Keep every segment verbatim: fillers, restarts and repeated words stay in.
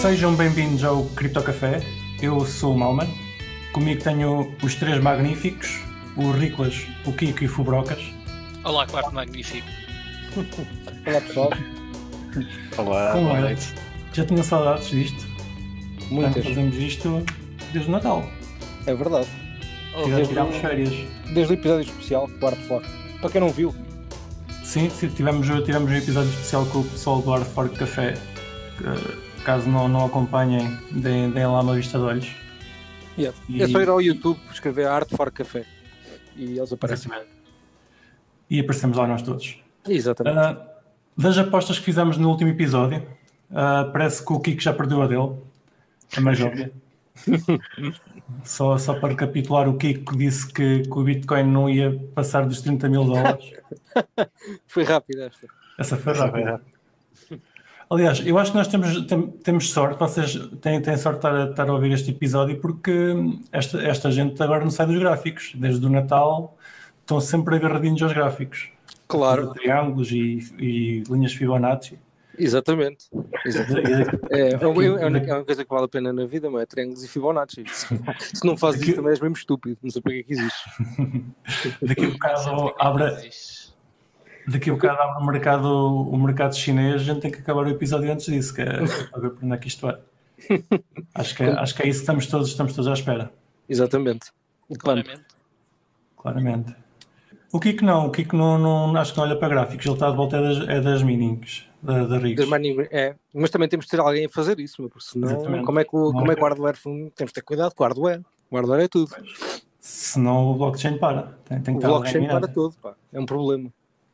Sejam bem-vindos ao Cripto Café. Eu sou o Malman. Comigo tenho os três magníficos, o Riclas, o Kiko e o Fubrocas. Olá, quarto magnífico. Olá, pessoal. Olá, Como boa é? noite. Já tinha saudades disto? Muitas. Portanto, fazemos isto desde o Natal. É verdade. Oh, Já desde tirámos o- férias. Desde o episódio especial do Art Fork. Para quem não viu, Sim, sim, tivemos, tivemos um episódio especial com o pessoal do Art Fork Café. Que, caso não, não acompanhem, deem, deem lá uma vista de olhos. yeah. E- é só ir ao YouTube escrever Art Fork Café e eles aparecem. E aparecemos lá nós todos. Exatamente. Ah, das apostas que fizemos no último episódio, ah, parece que o Kiko já perdeu a dele. É mais óbvio. só, só para recapitular, o Kiko disse que, que o Bitcoin não ia passar dos trinta mil dólares. Foi rápido esta. Essa foi Essa rápida. Aliás, eu acho que nós temos, tem- temos sorte, vocês têm, têm sorte de estar, a- estar a ouvir este episódio, porque esta, esta gente agora não sai dos gráficos. Desde o Natal estão sempre agarradinhos aos gráficos. Claro. Fazer triângulos e, e linhas Fibonacci. Exatamente. Exatamente. E- É, é, uma, é uma- é uma coisa que vale a pena na vida, mas é triângulos e Fibonacci. Se não fazes Aqui- isso também és mesmo estúpido. Não sei para que é que existe. Daqui a bocado abre, daqui a bocado abre o mercado, o mercado chinês, a gente tem que acabar o episódio antes disso, que é para ver por onde é que isto vai. Acho que é, acho que é isso que estamos todos, estamos todos à espera, Exatamente. O pump. Claramente. claramente. O Kiko não, o Kiko não, não, acho que não olha para gráficos, ele está de volta é das, é das meetings, da, da Riggs. Das mining- é, mas também temos de ter alguém a fazer isso, porque senão, Exatamente. como é que o, Não como é é que o hardware fun- temos de ter cuidado com o hardware. O hardware é tudo. Senão o blockchain para. Tem, tem que O estar blockchain alguém a- para tudo, pá. É um problema.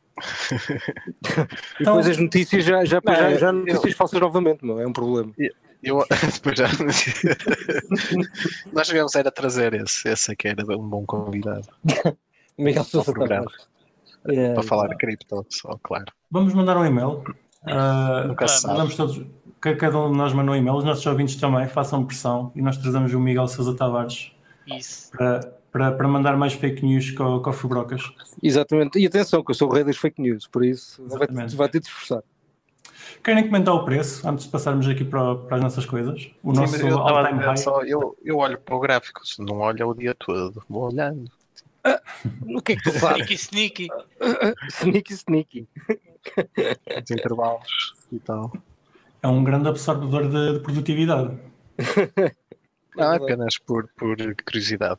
E Então- depois as notícias já, já, Não, já, já eu- notícias falsas novamente, meu. É um problema. Eu, depois já... Nós devemos era trazer esse, esse aqui era um bom convidado Miguel Sousa programa. Tavares. É, para falar de cripto, só, claro. Vamos mandar um e-mail. Ah, Nunca se sabe. mandamos todos, que cada um de nós manda um e-mail, os nossos ouvintes também, façam pressão e nós trazemos o Miguel Sousa Tavares Isso. para, para, para mandar mais fake news com, com o Fubrocas. Exatamente. E atenção, que eu sou o rei das fake news, por isso vai, Exatamente. vai ter de esforçar. Querem comentar o preço antes de passarmos aqui para, para as nossas coisas? O Sim, nosso mas eu, estava a all-time dizer high. só, eu, eu olho para o gráfico, se não olho o dia todo, vou olhando. O que é que tu fazes? Sneaky, sneaky. Sneaky, sneaky. Os intervalos e tal. É um grande absorvedor de, de produtividade. Não, é apenas por, por curiosidade.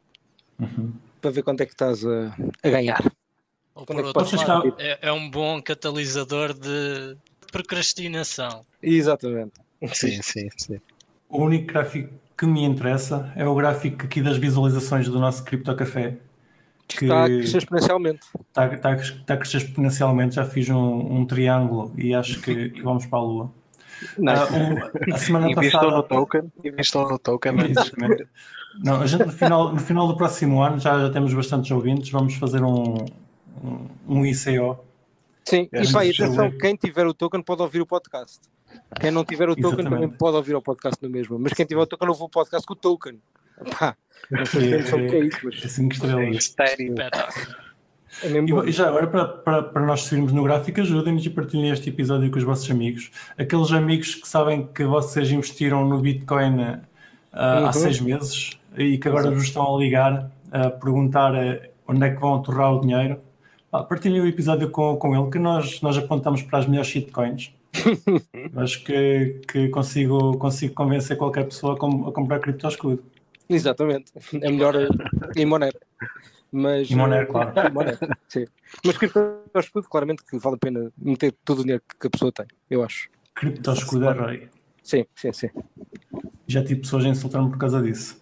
Para ver quanto é que estás a, a ganhar. Ou Quando é por que outro vocês lado, estavam- é, é um bom catalisador de procrastinação. Exatamente. Sim, sim, sim. O único gráfico que me interessa é o gráfico aqui das visualizações do nosso Cripto Café. Que Está a crescer exponencialmente. está, está, está a crescer exponencialmente. Já fiz um, um triângulo e acho que, que vamos para a Lua. Não. Ah, o- a semana Investou passada. no token, investou no token. Exatamente. Não, a gente no final, no final do próximo ano já, já temos bastantes ouvintes. Vamos fazer um, um, um I C O. Sim, É, e pá, e deixa eu atenção, ver. quem tiver o token pode ouvir o podcast. Quem não tiver o token Exatamente. também pode ouvir o podcast no mesmo. Mas quem tiver o token, ouve o podcast com o token. Pá, não sei se tem noção do que é isso, mas É cinco estrelas. Estéreo. Espera. é mesmo bom. E, e já agora, para, para, para nós seguirmos no gráfico, ajudem-nos e partilhem este episódio com os vossos amigos. Aqueles amigos que sabem que vocês investiram no Bitcoin ah, Uhum. há seis meses e que agora vos estão a ligar a perguntar ah, onde é que vão torrar o dinheiro. Ah, partilhem o episódio com, com ele, que nós, nós apontamos para as melhores shitcoins. Acho que, que consigo, consigo convencer qualquer pessoa a, com, a comprar cripto ao escudo. Exatamente. É melhor eh, em Monero. Mas, Em Monero, eh, claro. em Monero, sim. Mas cripto ao escudo, claramente que vale a pena meter todo o dinheiro que a pessoa tem, eu acho. Cripto ao escudo é rei. Sim, sim, sim. Já tive pessoas a insultar-me por causa disso.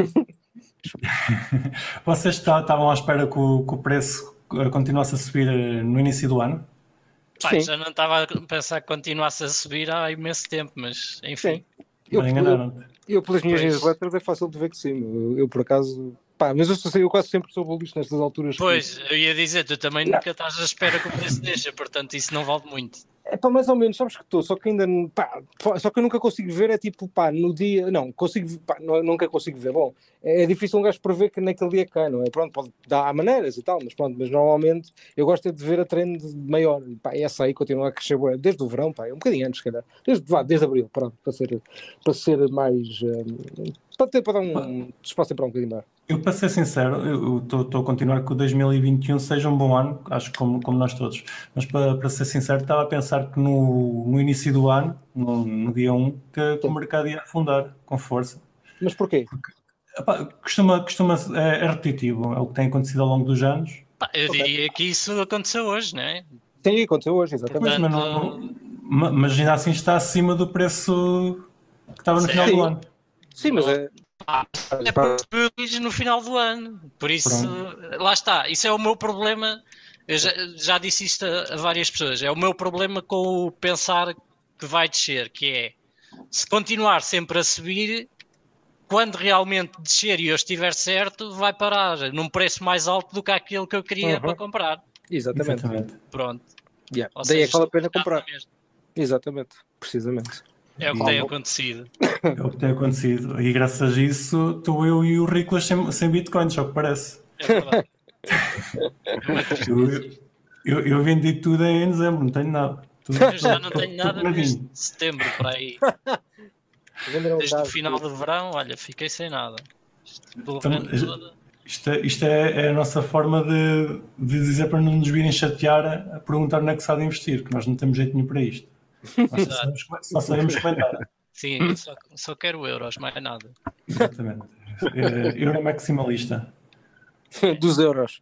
Vocês está- estavam à espera que o, que o preço eh, continuasse a subir eh, no início do ano? Pá, Sim. já não estava a pensar que continuasse a subir há imenso tempo, mas enfim. Sim. Eu, Não eu, enganaram-te. eu, pelas minhas Pois. newsletters, é fácil de ver que sim. Eu, eu, por acaso. Pá, mas eu, sou- eu quase sempre sou bolista nestas alturas. Pois, eu ia dizer, tu também nunca estás à espera que o preço deixa, portanto isso não vale muito. É pá, mais ou menos, sabes que estou, só que ainda, pá, só que eu nunca consigo ver, é tipo, pá, no dia, não, consigo, pá, não, nunca consigo ver, bom, é, é difícil um gajo prever que naquele dia cai, não é? Pronto, pode dar maneiras e tal, mas pronto, mas normalmente eu gosto é de ver a trend maior, e pá, essa aí continua a crescer, desde o verão, pá, um bocadinho antes, se calhar, desde, vá, desde abril, pronto, para ser, para ser mais, um, para ter, para dar um espaço para um bocadinho maior. Eu, para ser sincero, eu estou a continuar que o dois mil e vinte e um seja um bom ano, acho que como, como nós todos, mas para, para ser sincero, estava a pensar que no, no início do ano, no, no dia um, que, que o mercado ia afundar com força. Mas porquê? Porque, epá, costuma, costuma, é, é repetitivo, é o que tem acontecido ao longo dos anos. Pá, eu okay. diria que isso aconteceu hoje, não é? Sim, aconteceu hoje, exatamente. Portanto, mas, não, não, mas ainda assim está acima do preço que estava no Sim. final do ano. Sim, mas é... Ah, é porque no final do ano, por isso, Pronto. lá está, isso é o meu problema, eu já, já disse isto a, a várias pessoas, é o meu problema com o pensar que vai descer, que é, se continuar sempre a subir, quando realmente descer e eu estiver certo, vai parar num preço mais alto do que aquele que eu queria uhum. para comprar. Exatamente. Exatamente. Pronto. Yeah. Daí seja, é que vale a pena comprar. Exatamente, precisamente. É o que tem acontecido. É o que tem acontecido. E graças a isso, estou eu e o Ricolas sem, sem bitcoins, só que parece. É verdade. eu, eu, eu vendi tudo em dezembro, não tenho nada. Tudo, eu já não tenho nada desde setembro para aí. Desde o final do verão, olha, fiquei sem nada. Então, isto é, isto é, é a nossa forma de, de dizer para não nos virem chatear a, a perguntar onde é que se há de investir, que nós não temos jeito nenhum para isto. Nós só sabemos, só sabemos comentar. Sim, só, só quero euros, mais nada. Exatamente. É, euro maximalista. Dos euros.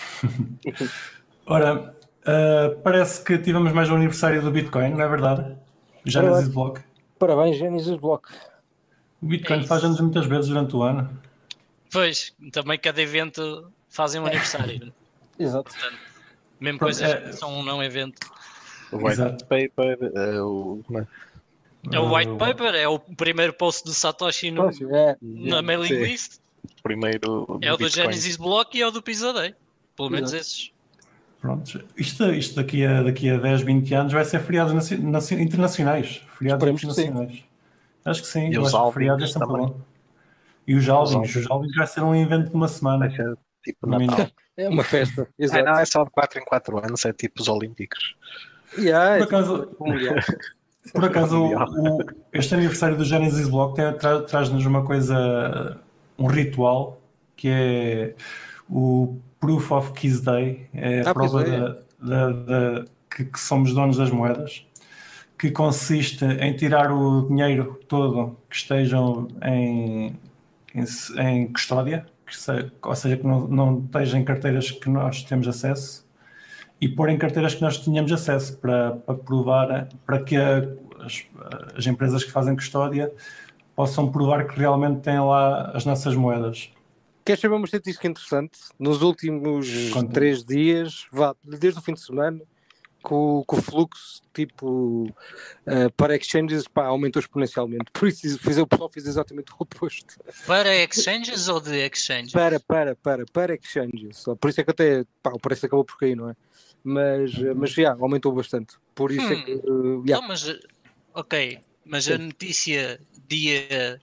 Ora, uh, parece que tivemos mais um aniversário do Bitcoin, não é verdade? Genesis Block. Parabéns, Genesis Block. O Bitcoin é faz anos muitas vezes durante o ano. Pois, também cada evento fazem um aniversário. Exato. Portanto, mesmo Pronto, coisas é... que são um não evento. O White Exato. Paper, é o... É o White Paper, é o primeiro post do Satoshi no, é. na mailing Sim. list. Primeiro é o do Genesis Block e é o do Pizza Day. Pelo menos Exato. esses. Pronto, isto, isto daqui, a, daqui a dez, vinte anos vai ser feriados naci, naci, internacionais. Feriados internacionais. Sim. Acho que sim. E os feriados é também. Bom. E os Alvins. Os Alvins vai ser um evento de uma semana. É tipo Natal. É uma festa. É, não é só de quatro em quatro anos, é tipo os Olímpicos. Yeah, por acaso, por acaso o, o, este aniversário do Genesis Block tem, tra, traz-nos uma coisa, um ritual, que é o Proof of Keys Day, é a ah, prova é. da, da, da, que, que somos donos das moedas, que consiste em tirar o dinheiro todo que estejam em, em, em custódia, que se, ou seja, que não, não esteja em carteiras que nós temos acesso, e pôr em carteiras que nós tenhamos acesso para, para provar, para que a, as, as empresas que fazem custódia possam provar que realmente têm lá as nossas moedas. Queres saber uma estatística interessante? Nos últimos Conta. três dias, vá, desde o fim de semana, que o, que o fluxo tipo, uh, para exchanges pá, aumentou exponencialmente. Por isso fiz, o pessoal fez exatamente o oposto. Para exchanges ou de exchanges? Para, para, para, para exchanges. Por isso é que até pá, o preço acabou por cair, não é? Mas, mas já, yeah, aumentou bastante. Por isso hum. é que... Uh, yeah. Não, mas, ok, mas Sim. a notícia dia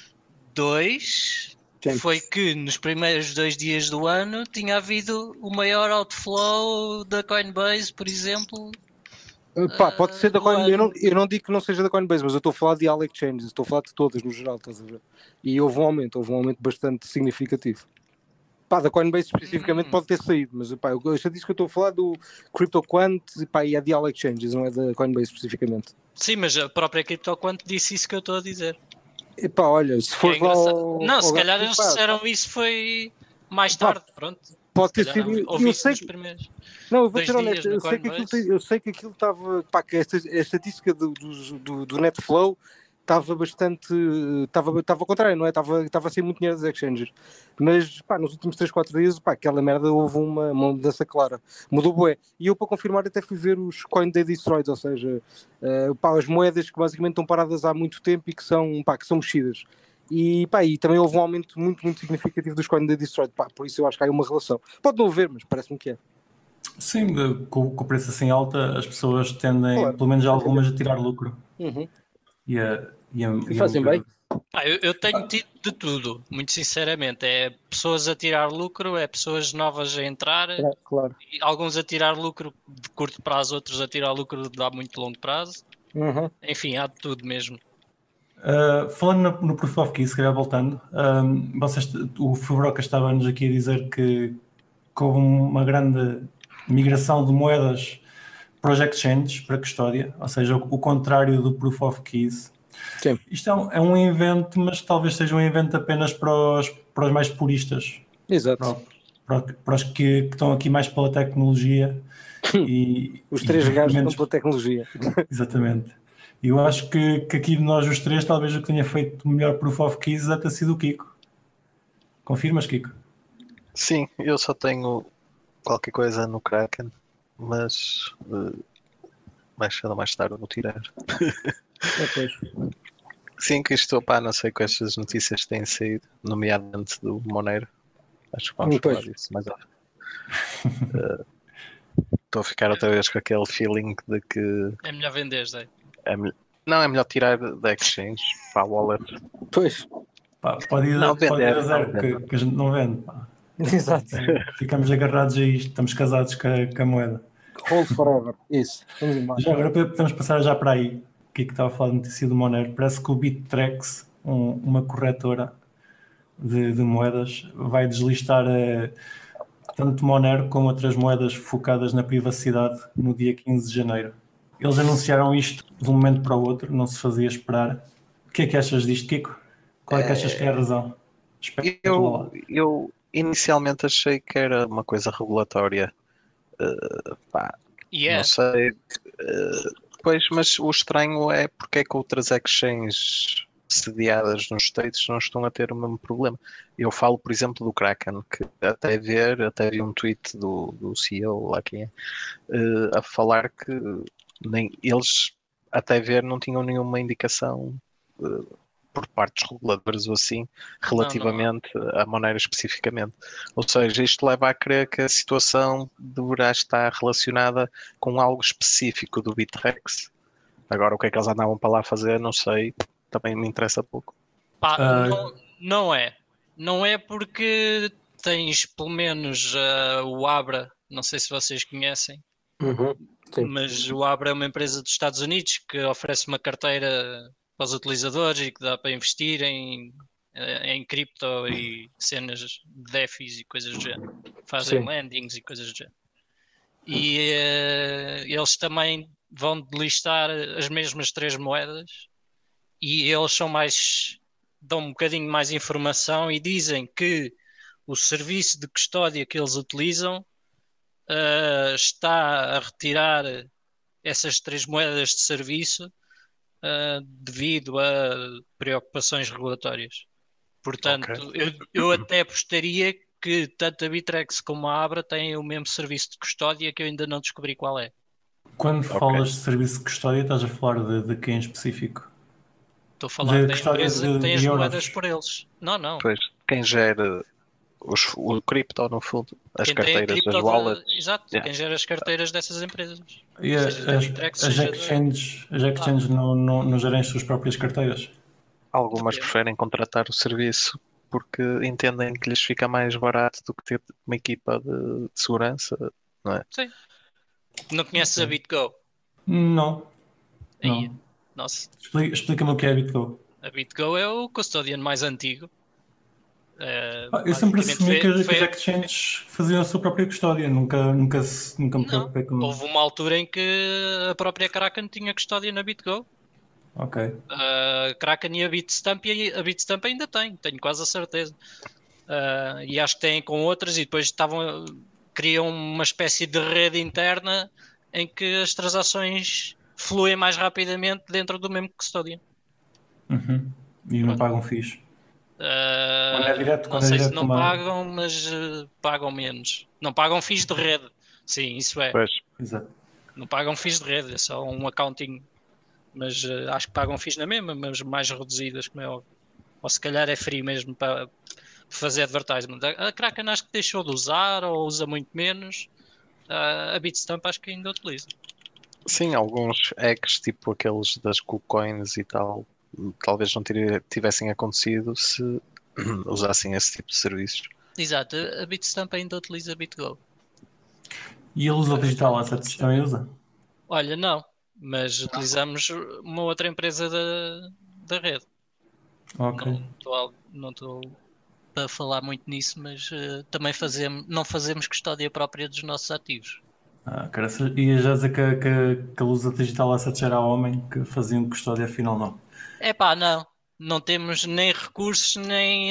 dois foi que nos primeiros dois dias do ano tinha havido o maior outflow da Coinbase, por exemplo. Uh, pá, pode ser da Coinbase. Eu não, eu não digo que não seja da Coinbase, mas eu estou a falar de all exchanges, estou a falar de todas no geral, estás a ver? E houve um aumento, houve um aumento bastante significativo. Pá, da Coinbase especificamente hum. pode ter saído, mas pá, eu já disse que eu estou a falar do CryptoQuant pá, e é de all exchanges, não é da Coinbase especificamente. Sim, mas a própria CryptoQuant disse isso que eu estou a dizer. E pá, olha, se for é lá ao, Não, ao se calhar eles disseram isso foi mais tarde, pá, pronto. Pode ter sido. Eu sei que... primeiros Não, eu vou ser honesto, eu sei, que aquilo, eu sei que aquilo estava, pá, que esta, a estatística do, do, do Netflow estava bastante, estava, estava ao contrário, não é? Estava, estava a ser muito dinheiro das exchanges. Mas, pá, nos últimos três, quatro dias, pá, aquela merda houve uma, uma mudança clara. Mudou bué. E eu, para confirmar, até fui ver os Coin Day Destroyed, ou seja, uh, pá, as moedas que basicamente estão paradas há muito tempo e que são, pá, que são mexidas. E, pá, e também houve um aumento muito, muito significativo dos Coin Day Destroyed, pá, por isso eu acho que há uma relação. Pode não haver, mas parece-me que é. Sim, de- com, com o preço assim alto, as pessoas tendem, Claro. pelo menos algumas, a tirar lucro. Uhum. E, a, e, a, E e a fazem mover- bem. Ah, eu, eu tenho tido de tudo, muito sinceramente. É pessoas a tirar lucro, é pessoas novas a entrar, É, claro. e alguns a tirar lucro de curto prazo, outros a tirar lucro de a muito longo prazo. Uhum. Enfim, há de tudo mesmo. Uh, falando no, no Proof of Key, se calhar voltando, um, vocês, o Fubroca estava-nos aqui a dizer que, que houve uma grande migração de moedas para os exchanges, para a custódia, ou seja, o, o contrário do Proof of Keys. Sim. Isto é um, é um evento, mas talvez seja um evento apenas para os, para os mais puristas, Exato. para, para, para os que, que estão aqui mais pela tecnologia. E, Os e três gajos menos- estão pela tecnologia. Exatamente. E eu acho que, que aqui de nós os três, talvez o que tenha feito o melhor Proof of Keys deve ter sido o Kiko. Confirmas, Kiko? Sim, eu só tenho qualquer coisa no Kraken, mas uh, mais cedo ou mais tarde vou tirar. Depois. Sim, que isto, pá, não sei quais as notícias têm saído, nomeadamente do Monero. Acho que vamos Depois. falar disso mais à frente. Uh, Estou a ficar outra vez com aquele feeling de que É melhor vender, Zé. é melhor, não, é melhor tirar da exchange para a wallet. Pois. Pá, pode ir, Não, pode ir vender, a zero, não, que, vender. que a gente não vende. Pá. Exato. Ficamos agarrados a isto, estamos casados com a, com a moeda. Hold forever. Isso. Vamos embora. Já agora podemos passar já para aí. O que é que estava a falar de notícia do Monero? Parece que o Bittrex, um, uma corretora de, de moedas, vai deslistar eh, tanto Monero como outras moedas focadas na privacidade no dia quinze de janeiro. Eles anunciaram isto de um momento para o outro, não se fazia esperar. O que é que achas disto, Kiko? Qual é que achas que é a razão? Especula lá. Eu, eu inicialmente achei que era uma coisa regulatória. Uh, pá, E é. Não sei. Uh, pois, mas o estranho é porque é que outras exchanges sediadas nos States não estão a ter o mesmo problema. Eu falo, por exemplo, do Kraken, que até ver, até vi um tweet do, do C E O, lá quem é, uh, a falar que nem eles, até ver, não tinham nenhuma indicação uh, por parte dos reguladores ou assim, relativamente Não, não à Monero especificamente. Ou seja, isto leva a crer que a situação deverá estar relacionada com algo específico do Bittrex. Agora, o que é que eles andavam para lá fazer, não sei, também me interessa pouco. Pá, Uh, não, não é. Não é porque tens pelo menos uh, o Abra, não sei se vocês conhecem, Uhum. Sim. mas o Abra é uma empresa dos Estados Unidos que oferece uma carteira para os utilizadores e que dá para investir em, em cripto e cenas de DeFis e coisas do género. Fazem Sim. landings e coisas do género. E uh, eles também vão listar as mesmas três moedas e eles são mais, dão um bocadinho mais informação e dizem que o serviço de custódia que eles utilizam uh, está a retirar essas três moedas de serviço uh, devido a preocupações regulatórias. Portanto, Okay. eu, eu até apostaria que tanto a Bittrex como a Abra têm o mesmo serviço de custódia que eu ainda não descobri qual é. Quando Okay. falas de serviço de custódia, estás a falar de, de quem em específico? Estou a falar De da custódia empresa de- que tem de as euros. moedas por eles. Não, não. Pois, quem gera os, o cripto, no fundo, as Quem tem a carteiras, cripto as de- wallets. Exato, Yeah. quem gera as carteiras dessas empresas. E a- Seja da as, Bittrex, as seja da... exchanges, as exchanges não, não, não gerem as suas próprias carteiras? Algumas Depende. preferem contratar o serviço porque entendem que lhes fica mais barato do que ter uma equipa de, de segurança, não é? Sim. Não conheces a BitGo? Não. Aí, não. nossa, Explica- Explica-me o que é a BitGo. a BitGo é o custodian mais antigo. Uh, Ah, eu sempre basicamente assumi que, foi- as- que as foi- exchanges faziam a sua própria custódia. Nunca, nunca, se- nunca me Não, preocupei com... houve uma altura em que a própria Kraken tinha custódia na BitGo. Ok. A Kraken e a Bitstamp, e a Bitstamp ainda tem, tenho quase a certeza. Uh, e acho que têm com outras e depois estavam, criam uma espécie de rede interna em que as transações fluem mais rapidamente dentro do mesmo custódia. Uhum. E não Pronto. pagam fixe. Uh, Quando é direto, não quando é sei direto se não uma- pagam, mas uh, pagam menos. Não pagam fees de rede. Sim, isso é. Pois, Exato. Não pagam fees de rede, é só um accounting. Mas uh, acho que pagam fees na mesma, mas mais reduzidas, como é óbvio. Ou se calhar é free mesmo para fazer advertisement. A Kraken acho que deixou de usar ou usa muito menos. Uh, a Bitstamp acho que ainda utiliza. Sim, alguns hacks, tipo aqueles das KuCoins e tal, talvez não tivessem acontecido se usassem esse tipo de serviços. Exato, a Bitstamp ainda utiliza BitGo. E ele usa o Digital Assets, também usa? Olha, não, mas utilizamos uma outra empresa da, da rede. Ok. Não estou a falar muito nisso, mas uh, também fazemos, não fazemos custódia própria dos nossos ativos. Ah, cara, ia já dizer que, que, que a luz da Digital Assets era homem que faziam custódia, afinal não. É pá, não. Não temos nem recursos, nem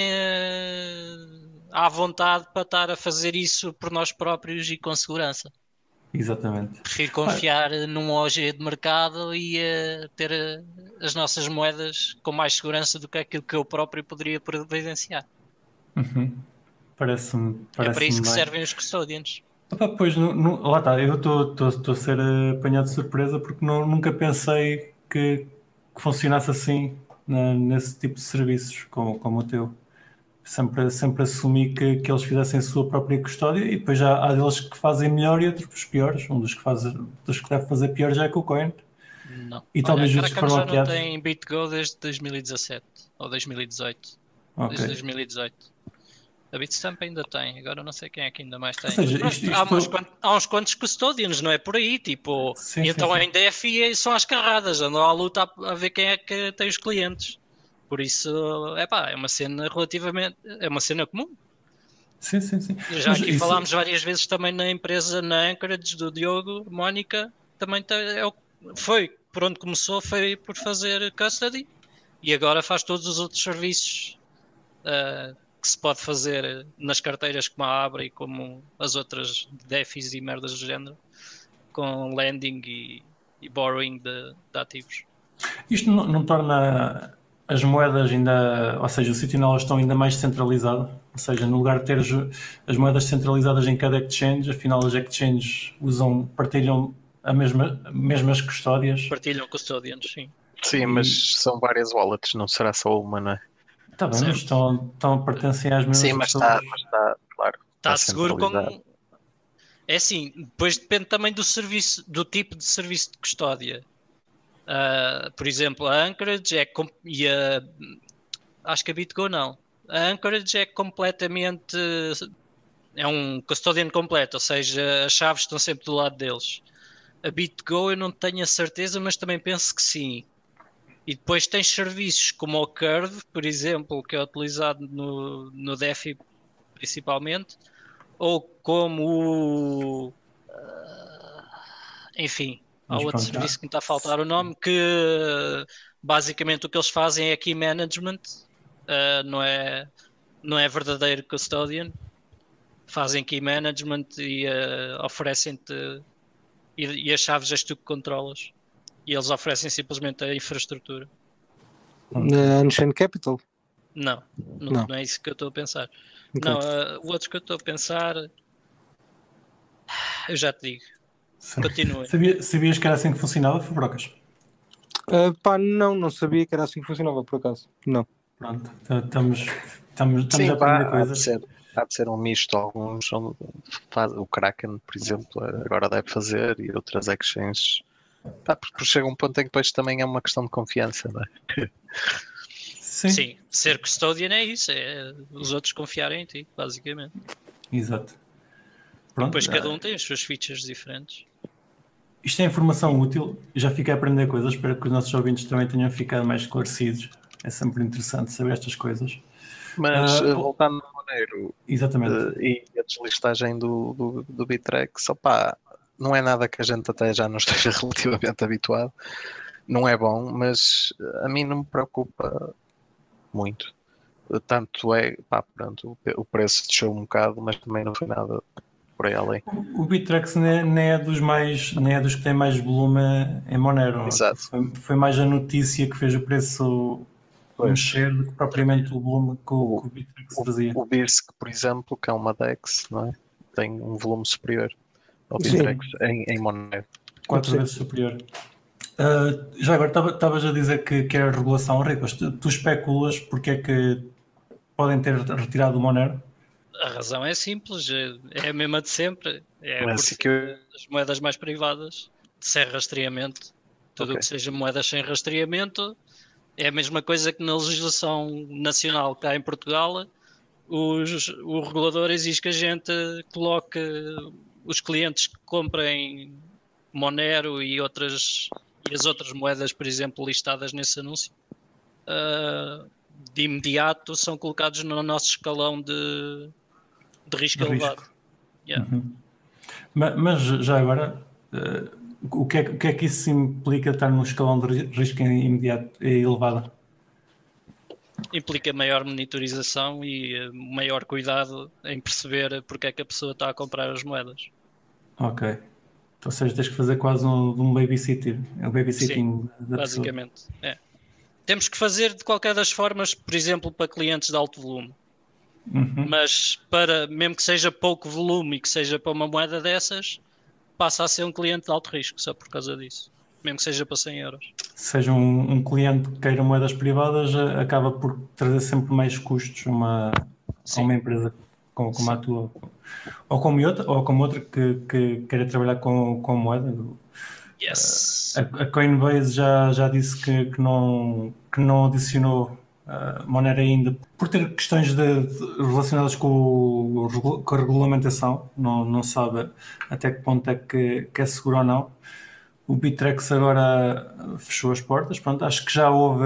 uh, à vontade para estar a fazer isso por nós próprios e com segurança. Exatamente. Prefiro confiar ah. num O G de mercado e uh, ter uh, as nossas moedas com mais segurança do que aquilo que eu próprio poderia providenciar. Uhum. Parece-me parece É para isso que bem. servem os custodians. Opa, pois, no, no, lá está, eu estou a ser apanhado de surpresa porque não, nunca pensei que, que funcionasse assim na, nesse tipo de serviços como, como o teu. Sempre, sempre assumi que, que eles fizessem a sua própria custódia e depois já há deles que fazem melhor e outros piores. Um dos que, faz, dos que deve fazer pior já é com o KuCoin. Não. E talvez Olha, os que foram já hackeados. não tem BitGo desde dois mil e dezassete ou dois mil e dezoito. Okay. Desde dois mil e dezoito. A Bitstamp ainda tem, agora não sei quem é que ainda mais tem. Ou seja, isto, isto... Há, uns quantos, há uns quantos custodians, não é por aí, tipo, sim, e então sim, sim. Ainda é F I A são as carradas, andam à luta a, a ver quem é que tem os clientes. Por isso, é pá, é uma cena relativamente, é uma cena comum. Sim, sim, sim. Já Mas aqui isso... falámos várias vezes também na empresa, na Anchorage, do Diogo, Mónica, também tá, é, foi, por onde começou, foi por fazer custody, e agora faz todos os outros serviços uh, que se pode fazer nas carteiras como a Abra e como as outras D E F Is e merdas do género, com lending e, e borrowing de, de ativos. Isto não, não torna as moedas ainda, ou seja, o sítio onde elas estão ainda mais centralizado? Ou seja, no lugar de ter as moedas centralizadas em cada exchange, afinal as exchanges usam, partilham a mesma, mesmas custódias? Partilham custodians, sim. Sim, e... mas são várias wallets, não será só uma, não é? Está bem, certo. Mas estão, estão pertencem às mesmas Sim, mas está, mas está, claro. Está, está seguro com... É assim, depois depende também do serviço, do tipo de serviço de custódia. Uh, por exemplo, a Anchorage é... Com... E a... Acho que a BitGo não. A Anchorage é completamente... É um custodian completo, ou seja, as chaves estão sempre do lado deles. A BitGo eu não tenho a certeza, mas também penso que sim. E depois tens serviços como o Curve, por exemplo, que é utilizado no, no D E F I principalmente, ou como o... Uh, enfim, há outro serviço que me está a faltar o nome, que basicamente o que eles fazem é key management, uh, não, é, não é verdadeiro custodian, fazem key management e uh, oferecem-te, e, e as chaves és tu que controlas. E eles oferecem simplesmente a infraestrutura. Na Unchained Capital? Não, não, não, não é isso que eu estou a pensar. Okay. Não, uh, o outro que eu estou a pensar, eu já te digo. Continua. Sabia, sabias que era assim que funcionava, Fubrocas? Uh, pá, não, não sabia que era assim que funcionava, por acaso. Não. Pronto, estamos, estamos, estamos Sim, a aprender pá, coisas. Há de, ser, há de ser um misto. Alguns faz, o Kraken, por exemplo, agora deve fazer, e outras exchanges. Pá, porque chega um ponto em que depois também é uma questão de confiança, não é? Sim. Sim, ser custodian é isso, é os outros confiarem em ti, basicamente. Exato. Pronto, depois cada um tem as suas features diferentes. Isto é informação útil, já fiquei a aprender coisas, espero que os nossos ouvintes também tenham ficado mais esclarecidos. É sempre interessante saber estas coisas. Mas uh, voltando ao Monero exatamente. Uh, e a deslistagem do, do, do Bittrex, opá, não é nada que a gente até já não esteja relativamente habituado. Não é bom, mas a mim não me preocupa muito. Tanto é, pá, pronto, o preço desceu um bocado, mas também não foi nada por aí além. O Bittrex nem é dos mais, nem é dos que tem mais volume em Monero. Exato. Foi, foi mais a notícia que fez o preço pois. mexer do que propriamente o volume que o, que o Bittrex trazia. O, o Birsk, por exemplo, que é uma DEX, não é? Tem um volume superior ao Bittrex em, em Monero. Quatro vezes superior. Uh, já agora, estavas a dizer que, que era regulação, Ricos. Tu, tu especulas porque é que podem ter retirado o Monero? A razão é simples, é a mesma de sempre. É Mas por assim ser que eu- as moedas mais privadas, sem rastreamento. Tudo o Ok. que seja moedas sem rastreamento é a mesma coisa que na legislação nacional cá em Portugal. Os, o regulador exige que a gente coloque os clientes que comprem Monero e, outras, e as outras moedas, por exemplo, listadas nesse anúncio, uh, de imediato são colocados no nosso escalão de, de risco De elevado. risco. Yeah. Uhum. Mas, mas já agora, uh, o, que é, o que é que isso implica estar num escalão de risco imediato e elevado? Implica maior monitorização e uh, maior cuidado em perceber porque é que a pessoa está a comprar as moedas. Ok. Ou seja, tens que fazer quase um, um babysitter, um babysitting Sim, da basicamente. É. Temos que fazer de qualquer das formas, por exemplo, para clientes de alto volume. Uhum. Mas para, mesmo que seja pouco volume e que seja para uma moeda dessas, passa a ser um cliente de alto risco, só por causa disso. Mesmo que seja para cem euros. Seja um, um cliente que queira moedas privadas, acaba por trazer sempre mais custos uma, a uma empresa como, como a tua. Ou como outra, ou como outra que, que queira trabalhar com, com moeda. Yes. A, a Coinbase já, já disse que, que, não, que não adicionou uh, Monero ainda por ter questões de, de, relacionadas com, o, com a regulamentação. Não, não sabe até que ponto é que, que é seguro ou não. O Bittrex agora fechou as portas. Pronto, acho que já houve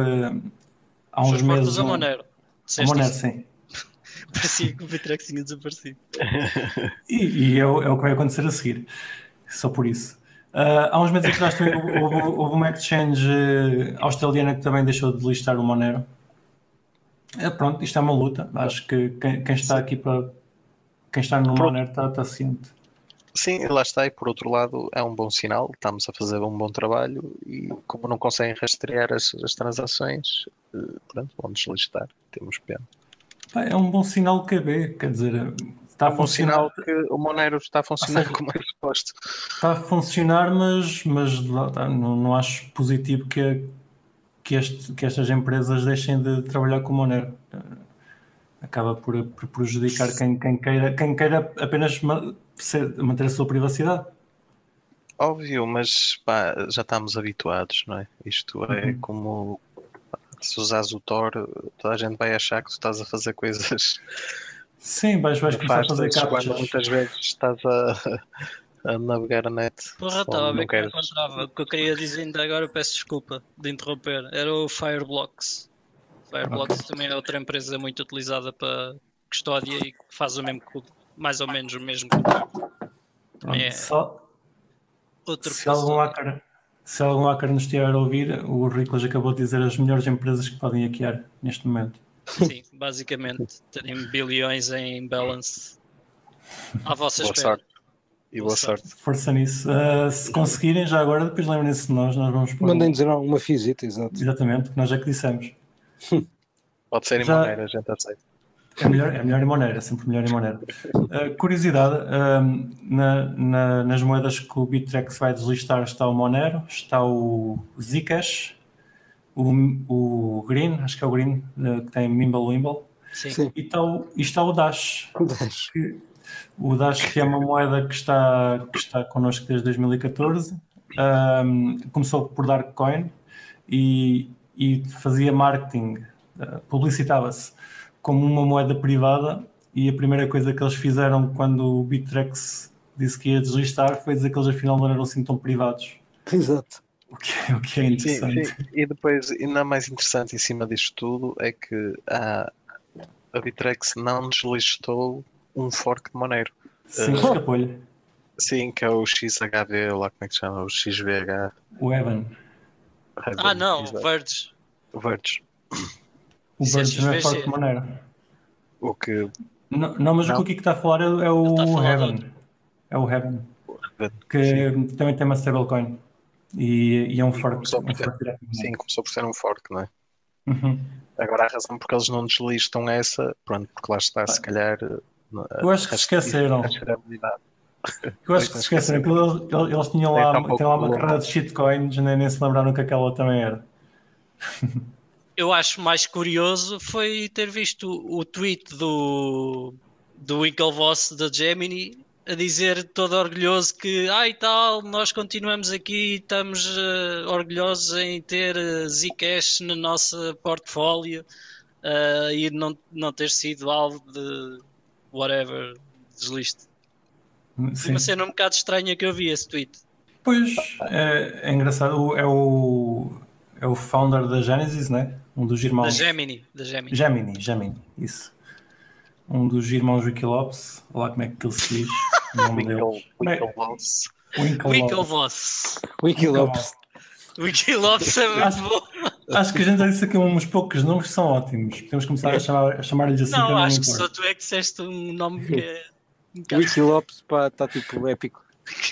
há uns Fechou as meses. portas a Um, Monero. a Monero, sim. Parecia que o Bittrex tinha desaparecido. E, e é, o, é o que vai acontecer a seguir. Só por isso. Uh, há uns meses atrás também houve, houve uma exchange australiana que também deixou de listar o Monero. É, pronto, isto é uma luta. Acho que quem, quem está aqui para. Quem está no Por Monero está, está ciente. Sim, lá está, e por outro lado é um bom sinal, estamos a fazer um bom trabalho e como não conseguem rastrear as, as transações, pronto, vamos listar, temos pena. É um bom sinal que B, quer dizer, está É a um bom funcionar. sinal que o Monero está a funcionar seja, como é suposto. Está a funcionar, mas, mas não, não acho positivo que, que, este, que estas empresas deixem de trabalhar com o Monero. Acaba por, por prejudicar quem, quem, queira, quem queira apenas manter a sua privacidade. Óbvio, mas pá, já estamos habituados, não é? Isto é Uhum. como se usares o Tor, toda a gente vai achar que tu estás a fazer coisas. Sim, vais, vais começar a fazer captchas. Quando muitas vezes estás a, a navegar a net. Porra, estava a ver que não encontrava. O que eu queria dizer ainda agora, peço desculpa de interromper, era o Fireblocks. Fireblocks okay. também é outra empresa muito utilizada para custódia e que faz o mesmo, mais ou menos o mesmo que o Tor. Também é Só, outro se, algum hacker, se algum hacker nos estiver a ouvir, o Riclas acabou de dizer as melhores empresas que podem hackear neste momento. Sim, basicamente terem bilhões em balance à vossa boa espera. Sorte. E boa, boa sorte. sorte. Força nisso. Uh, se conseguirem, já agora, depois lembrem-se de nós, nós vamos pôr. Mandem dizer uma visita, exato. Exatamente, que nós já que dissemos. Pode ser em já... Monero, a gente aceita. É melhor, é melhor em Monero, é sempre melhor em Monero. Uh, curiosidade, uh, na, na, nas moedas que o Bittrex vai deslistar está o Monero, está o Zcash, o, o Green, acho que é o Green, uh, que tem Mimble Wimble, Sim. E, está o, e está o Dash. O Dash. Que, o Dash, que é uma moeda que está, que está connosco desde dois mil e catorze, um, começou por Darkcoin e, e fazia marketing, uh, publicitava-se como uma moeda privada, e a primeira coisa que eles fizeram quando o Bittrex disse que ia deslistar foi dizer que eles afinal não eram assim tão privados. Exato. O que, é, o que é interessante. Sim, sim. E depois, ainda mais interessante em cima disto tudo é que a, a Bittrex não deslistou um fork de Monero. Sim, uh, escapou-lhe. Sim, que é o X H V, lá como é que se chama? O X V H. O Evan. Evan ah, não, exato. Verge. O Verge. O Verge não é forte de Monero. O que... Não, não mas não. o que o Kiko está a falar é, é o Heaven. É o Heaven. Que sim. Também tem uma stablecoin. E, e é um fork. Um fork sim, começou por ser um fork, não é? Uhum. Agora a razão porque eles não deslistam essa, pronto, porque lá está, se calhar. Eu acho que se esqueceram. Eu acho que se esqueceram, porque eles, eles tinham lá, tem lá uma carrada de shitcoins, nem, nem se lembraram que aquela também era. Eu acho mais curioso foi ter visto o tweet do, do Winklevoss da Gemini a dizer todo orgulhoso que ah e tal, nós continuamos aqui, estamos uh, orgulhosos em ter uh, Zcash no nosso portfólio uh, e não, não ter sido alvo de whatever, deslisto. Uma cena um bocado estranha que eu vi esse tweet. Pois, é, é engraçado, é o, é o founder da Genesis, né? Um dos irmãos... Da Gemini, da Gemini. Gemini, Gemini, isso. Um dos irmãos Winklevoss, olha lá como é que ele se diz. O nome deles. Winklevoss. Winklevoss. Winklevoss. Winklevoss é muito acho, bom. Acho que a gente já disse aqui uns poucos nomes que são ótimos. Podemos começar a, chamar, a chamar-lhes assim. Não, acho que só tu é que disseste um nome que é... Winklevoss, pá, está tipo épico.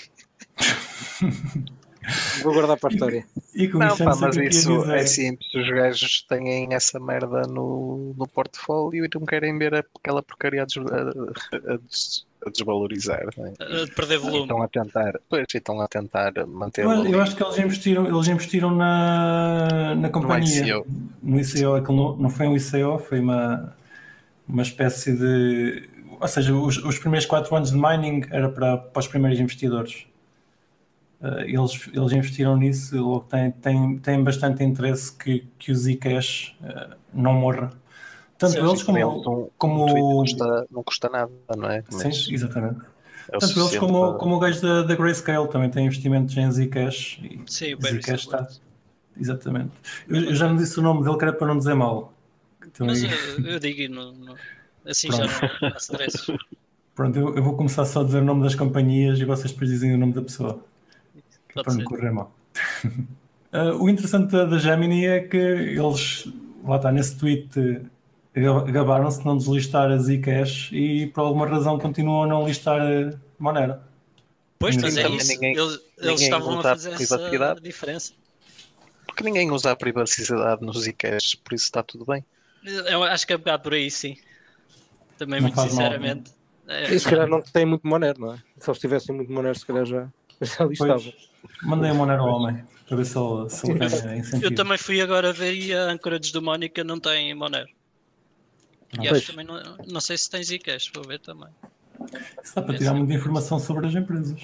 Vou guardar para a história. E, e com não, isso, pá, mas isso é simples. Os gajos têm essa merda no, no portfólio e não querem ver aquela porcaria a, des, a, a, des, a desvalorizar. Né? A perder volume. Estão a tentar, pois, estão a tentar manter. Eu, eu acho que eles investiram, eles investiram na, na companhia. No I C O. Aquilo não foi um I C O, foi uma, uma espécie de. Ou seja, os, os primeiros quatro anos de mining era para, para os primeiros investidores. Uh, eles, eles investiram nisso, logo têm, têm, têm bastante interesse que, que o Zcash uh, não morra. Tanto sim, eles como... Eles um, como... Um não, custa, não custa nada, não é? Mas sim, exatamente. É Tanto eles como, para... como o gajo da, da Grayscale também têm investimentos em Zcash. E sim, o Zcash está... Exatamente. Eu, eu já me disse o nome dele que era para não dizer mal. Também... Mas eu, eu digo, não, não... assim Pronto. Já não faço adereços. Pronto, eu, eu vou começar só a dizer o nome das companhias e vocês depois dizem o nome da pessoa. Pode para ser. não correr mal. uh, o interessante da, da Gemini é que eles, lá está, nesse tweet, gabaram-se de não deslistar a Zcash e por alguma razão continuam a não listar a Monero. Pois, mas é isso. Ninguém, eles eles estavam a fazer essa diferença. Porque ninguém usa a privacidade no Zcash, por isso está tudo bem. Eu acho que é um bocado por aí, sim. Também, não muito sinceramente. Mal, é... E se calhar não tem muito Monero, não é? Se eles tivessem muito Monero, se calhar já... Já listava. Mandei a Monero ao homem para ver se ele, se ele ganha incentivo. Eu também fui agora ver e a Anchorage do Mónica não tem Monero. Não, e acho também não, não sei se tem Zcash, vou ver também. Isso dá para tirar muita informação sobre as empresas.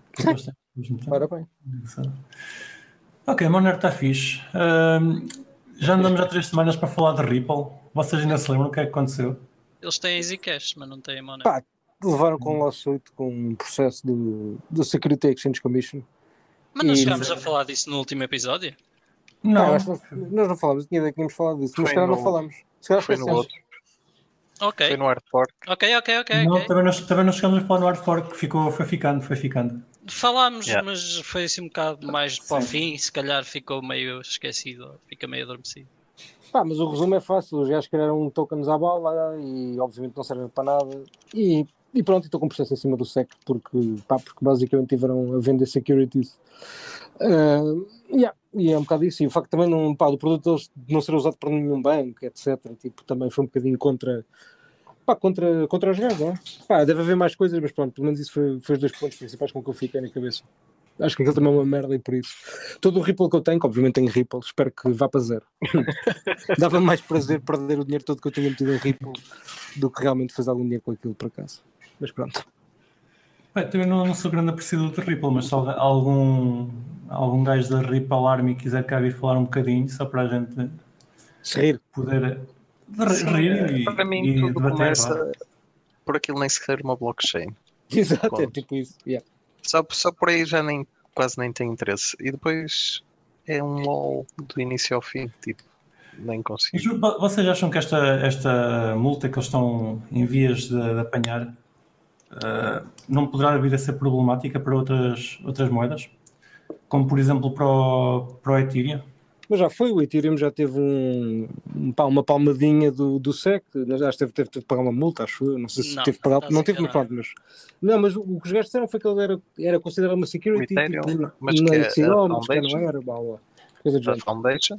Ora bem. Ok, Monero está fixe. Uh, já andamos há três semanas para falar de Ripple. Vocês ainda se lembram o que é que aconteceu? Eles têm Zcash, mas não têm Monero. Pá, levaram com um lawsuit, com um processo do, do Security Exchange Commission. Mas não e... chegámos a falar disso no último episódio? Não, nós não, nós não falamos, tinha ideia que tínhamos falado disso, mas se calhar não falamos. Se calhar foi no outro. Ok. Foi no Hard Fork. Ok, ok, ok. Não, okay. Também, nós, também não chegamos a falar no Hard Fork, ficou, foi ficando, foi ficando. Falámos, yeah. Mas foi assim um bocado mais para o fim, se calhar ficou meio esquecido, fica meio adormecido. Pá, mas o resumo é fácil, os gajos criaram tokens à bala e obviamente não servem para nada e, e pronto, estou com um processo em cima do S E C porque, pá, porque basicamente tiveram a vender securities. Uh, yeah, e é um bocado isso, e o facto também não, pá, do produto deles não ser usado por nenhum banco, etcétera. Tipo, também foi um bocadinho contra, pá, contra, contra os gajos, não é? Pá, deve haver mais coisas, mas pronto, pelo menos isso foi, foi os dois pontos principais com que eu fiquei na cabeça. Acho que aquilo também é uma merda e por isso. Todo o Ripple que eu tenho, que obviamente tenho Ripple, espero que vá para zero. Dava mais prazer perder o dinheiro todo que eu tinha metido em Ripple do que realmente fazer algum dinheiro com aquilo por acaso. Mas pronto. Bem, também não, não sou grande apreciador de Ripple, mas se algum, algum gajo da Ripple Army quiser cá vir falar um bocadinho, só para a gente se rir. Poder rir, rir e, para mim, e tudo debater. Começa lá. Por aquilo nem sequer uma blockchain. Exato, Ponto. É tipo isso. Yeah. Só, só por aí já nem, quase nem tem interesse. E depois é um LOL do início ao fim, tipo, nem consigo. Mas vocês acham que esta, esta multa que eles estão em vias de, de apanhar uh, não poderá vir a ser problemática para outras, outras moedas? Como, por exemplo, para o, para o Ethereum? Mas já foi, o Ethereum já teve um, um, uma palmadinha do, do S E C, acho que teve, teve, teve de pagar uma multa, acho eu, não sei se não, teve de pagar, não teve uma falta, mas não, mas o, o que os gajos disseram foi que ele era, era considerado uma security, Ethereum, tipo, mas na que I C O, mas que Foundation? não era, bala, coisa de A gente. Foundation?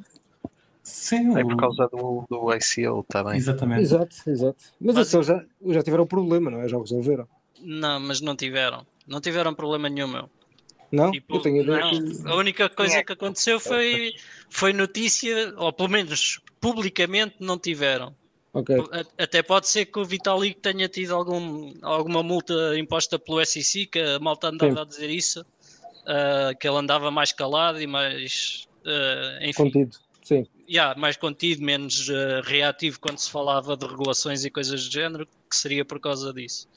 Sim, é por causa do, do I C O também. Exatamente. Exato, exato. Mas, mas assim, já, já tiveram o problema, não é? Já o resolveram. Não, mas não tiveram. Não tiveram problema nenhum, meu. Não? Tipo, eu tenho ideia não. que... A única coisa que aconteceu foi, foi notícia, ou pelo menos publicamente não tiveram. Okay. Até pode ser que o Vitalik tenha tido algum, alguma multa imposta pelo S E C, que a malta andava Sim. a dizer isso, uh, que ele andava mais calado e mais, uh, enfim, contido. Sim. Yeah, mais contido, menos uh, reativo quando se falava de regulações e coisas do género, que seria por causa disso.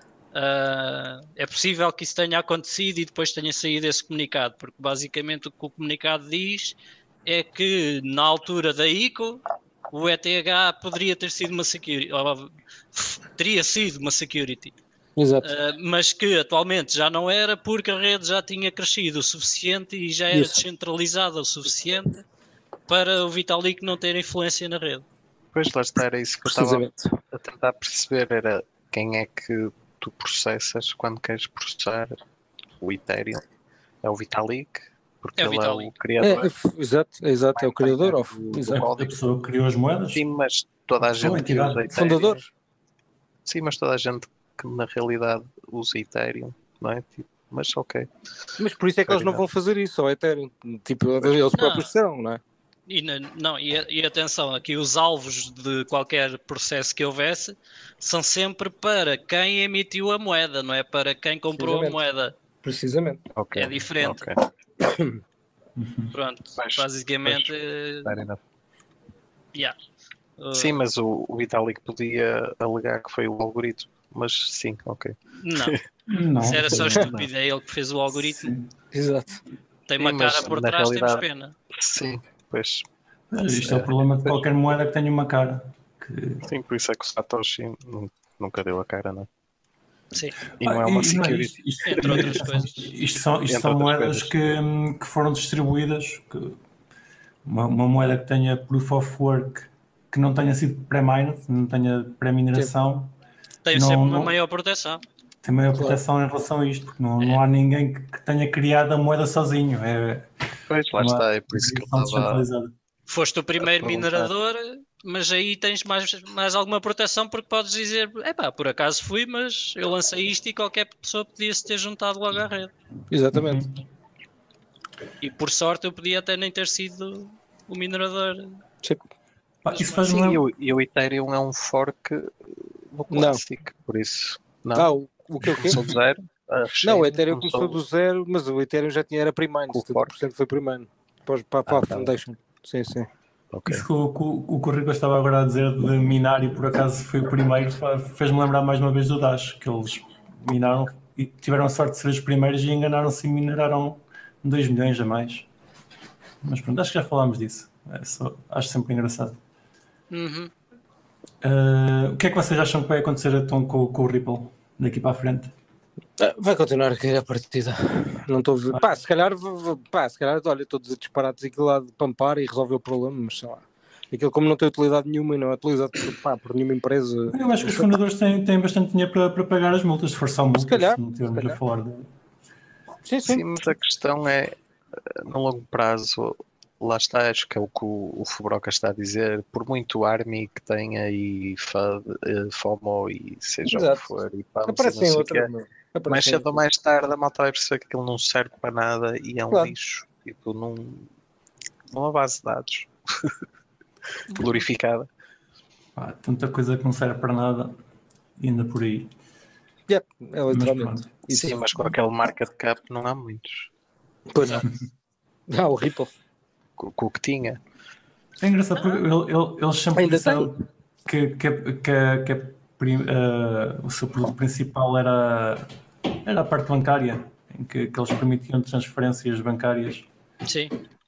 Uh, é possível que isso tenha acontecido e depois tenha saído esse comunicado, porque basicamente o que o comunicado diz é que na altura da I C O o E T H poderia ter sido uma security, ou, teria sido uma security. Exato. Uh, mas que atualmente já não era, porque a rede já tinha crescido o suficiente e já era Isso. descentralizada o suficiente para o Vitalik não ter influência na rede. Pois lá está, era isso que eu estava a tentar perceber, era quem é que tu processas quando queres processar o Ethereum. É o Vitalik, porque é ele Vitalik. é o criador. É, é, exato, exato, é o criador. Of, do, exato. A pessoa que criou as moedas. Sim, mas toda a, a gente que usa Ethereum. Fundador. Sim, mas toda a gente que na realidade usa Ethereum, não é? Tipo, mas ok. Mas por isso é que eles não vão fazer isso ao Ethereum. Tipo, eles próprios serão, não é? E, não, e, e atenção, aqui os alvos de qualquer processo que houvesse são sempre para quem emitiu a moeda, não é para quem comprou a moeda. Precisamente. Okay. É diferente. Okay. Pronto, mas, basicamente. Mas, yeah. uh, sim, mas o, o Vitalik podia alegar que foi o algoritmo, mas sim, ok. Não, não se era só estúpido, é ele que fez o algoritmo. Sim. Exato. Tem sim, uma cara por trás, realidade, temos pena. Sim, pois. Mas isto é, é o problema de qualquer moeda que tenha uma cara. Que... Sim, por isso é que o Satoshi nunca deu a cara, não é? Sim. E não é uma ah, security. Isto, isto, entre outras coisas. Isto são, isto são moedas que, que foram distribuídas. Que uma, uma moeda que tenha proof of work, que não tenha sido pré-mined, não tenha pré-mineração. Tem não, sempre uma não, maior proteção. Tem maior proteção claro. Em relação a isto, porque não, é. não há ninguém que, que tenha criado a moeda sozinho. É, pois, lá uma, está, é por isso que eu estava... Foste o primeiro minerador, mas aí tens mais, mais alguma proteção, porque podes dizer, epá, por acaso fui, mas eu lancei isto e qualquer pessoa podia-se ter juntado logo à rede. Exatamente. Uhum. E por sorte eu podia até nem ter sido o minerador. Sim. Ah, isso faz Sim, e, o, e o Ethereum é um fork no Classic, não. Por isso... Não, ah, o, o que o quê? Começou do zero? Não, o Ethereum começou... começou do zero, mas o Ethereum já tinha, era pre-mine, setenta por cento foi pre-mine. Para, para, para ah, a Foundation. Tá. Sim, sim. Okay. Isso que o, o, o Rico estava agora a dizer de minar e por acaso foi o primeiro, fez-me lembrar mais uma vez do Dash, que eles minaram e tiveram a sorte de ser os primeiros e enganaram-se e mineraram dois milhões a mais. Mas pronto, acho que já falámos disso. É só, acho sempre engraçado. Uhum. Uh, o que é que vocês acham que vai acontecer então com, com o Ripple daqui para a frente? Vai continuar a cair a partida. Não estou a ver. Pá, se calhar, pá, se calhar, olha, todos a disparados aquilo lá de pampar e resolver o problema, mas sei lá. Aquilo como não tem utilidade nenhuma e não é utilizado por, pá, por nenhuma empresa. Eu acho que os fundadores têm, têm bastante dinheiro para, para pagar as multas, se for só multas, se calhar, se não tivermos a falar de... Sim, sim. Sim, mas a questão é, no longo prazo, lá está, acho que é o que o, o Fubroca está a dizer, por muito Army que tenha e FOMO e seja Exato. o que for, e pá, aparecem outra. Mais cedo ou mais tarde a malta vai perceber que aquilo não serve para nada e é um claro. lixo. Tipo, num, numa base de dados glorificada. Ah, tanta coisa que não serve para nada e ainda por aí. Yep, é literalmente. Mas, sim, mas com aquele market cap não há muitos. Pois não. Ah, o Ripple. Com, com o que tinha. É engraçado porque ele, ele, eles sempre ainda disseram que, que, que, que, que Uh, o seu produto principal era, era a parte bancária, em que, que eles permitiam transferências bancárias. Sim.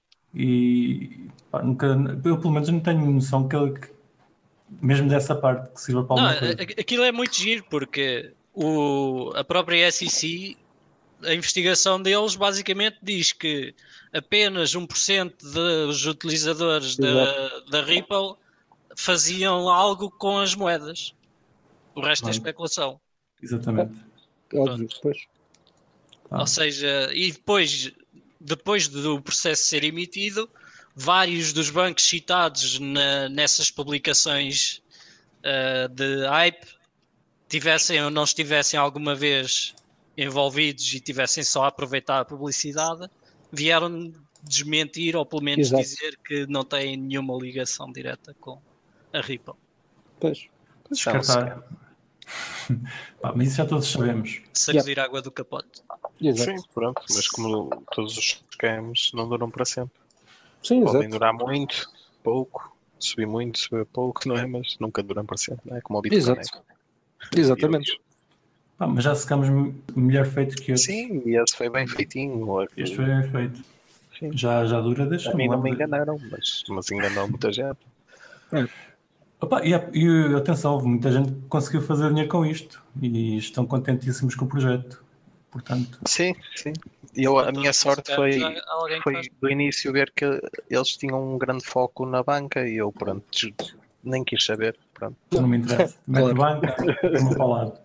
E pá, nunca, eu pelo menos não tenho noção que, que mesmo dessa parte que sirva para alguma não, coisa. Aquilo é muito giro porque o, a própria S E C, a investigação deles basicamente diz que apenas um por cento dos utilizadores da, da Ripple faziam algo com as moedas. O resto Pronto. É especulação. Exatamente. Óbvio, depois. Ah. Ou seja, e depois, depois do processo ser emitido, vários dos bancos citados na, nessas publicações uh, de hype tivessem ou não estivessem alguma vez envolvidos e tivessem só a aproveitar a publicidade, vieram desmentir ou pelo menos Exato. dizer que não têm nenhuma ligação direta com a Ripple. Pois. Descartar. Pá, mas isso já todos sabemos. Sacudir yeah. água do capote. Exato. Sim, pronto, mas como todos os scams não duram para sempre. Sim, podem exato. durar muito, pouco, subir muito, subir pouco, não é? Mas nunca duram para sempre, não é? Como o Bitcoin. Exato. É. Exatamente. Pá, mas já secamos melhor feito que outros. Sim, e esse foi bem feitinho. Este foi bem feito. Sim. Já, já dura desde A mim não me enganaram, mas, mas enganou muita gente. É. Opa, e, e atenção, muita gente conseguiu fazer dinheiro com isto e estão contentíssimos com o projeto. Portanto... Sim, sim. Eu, a minha sorte foi, foi do início ver que eles tinham um grande foco na banca e eu, pronto, nem quis saber. Pronto. Não me interessa. Mete a banca, uma para o lado.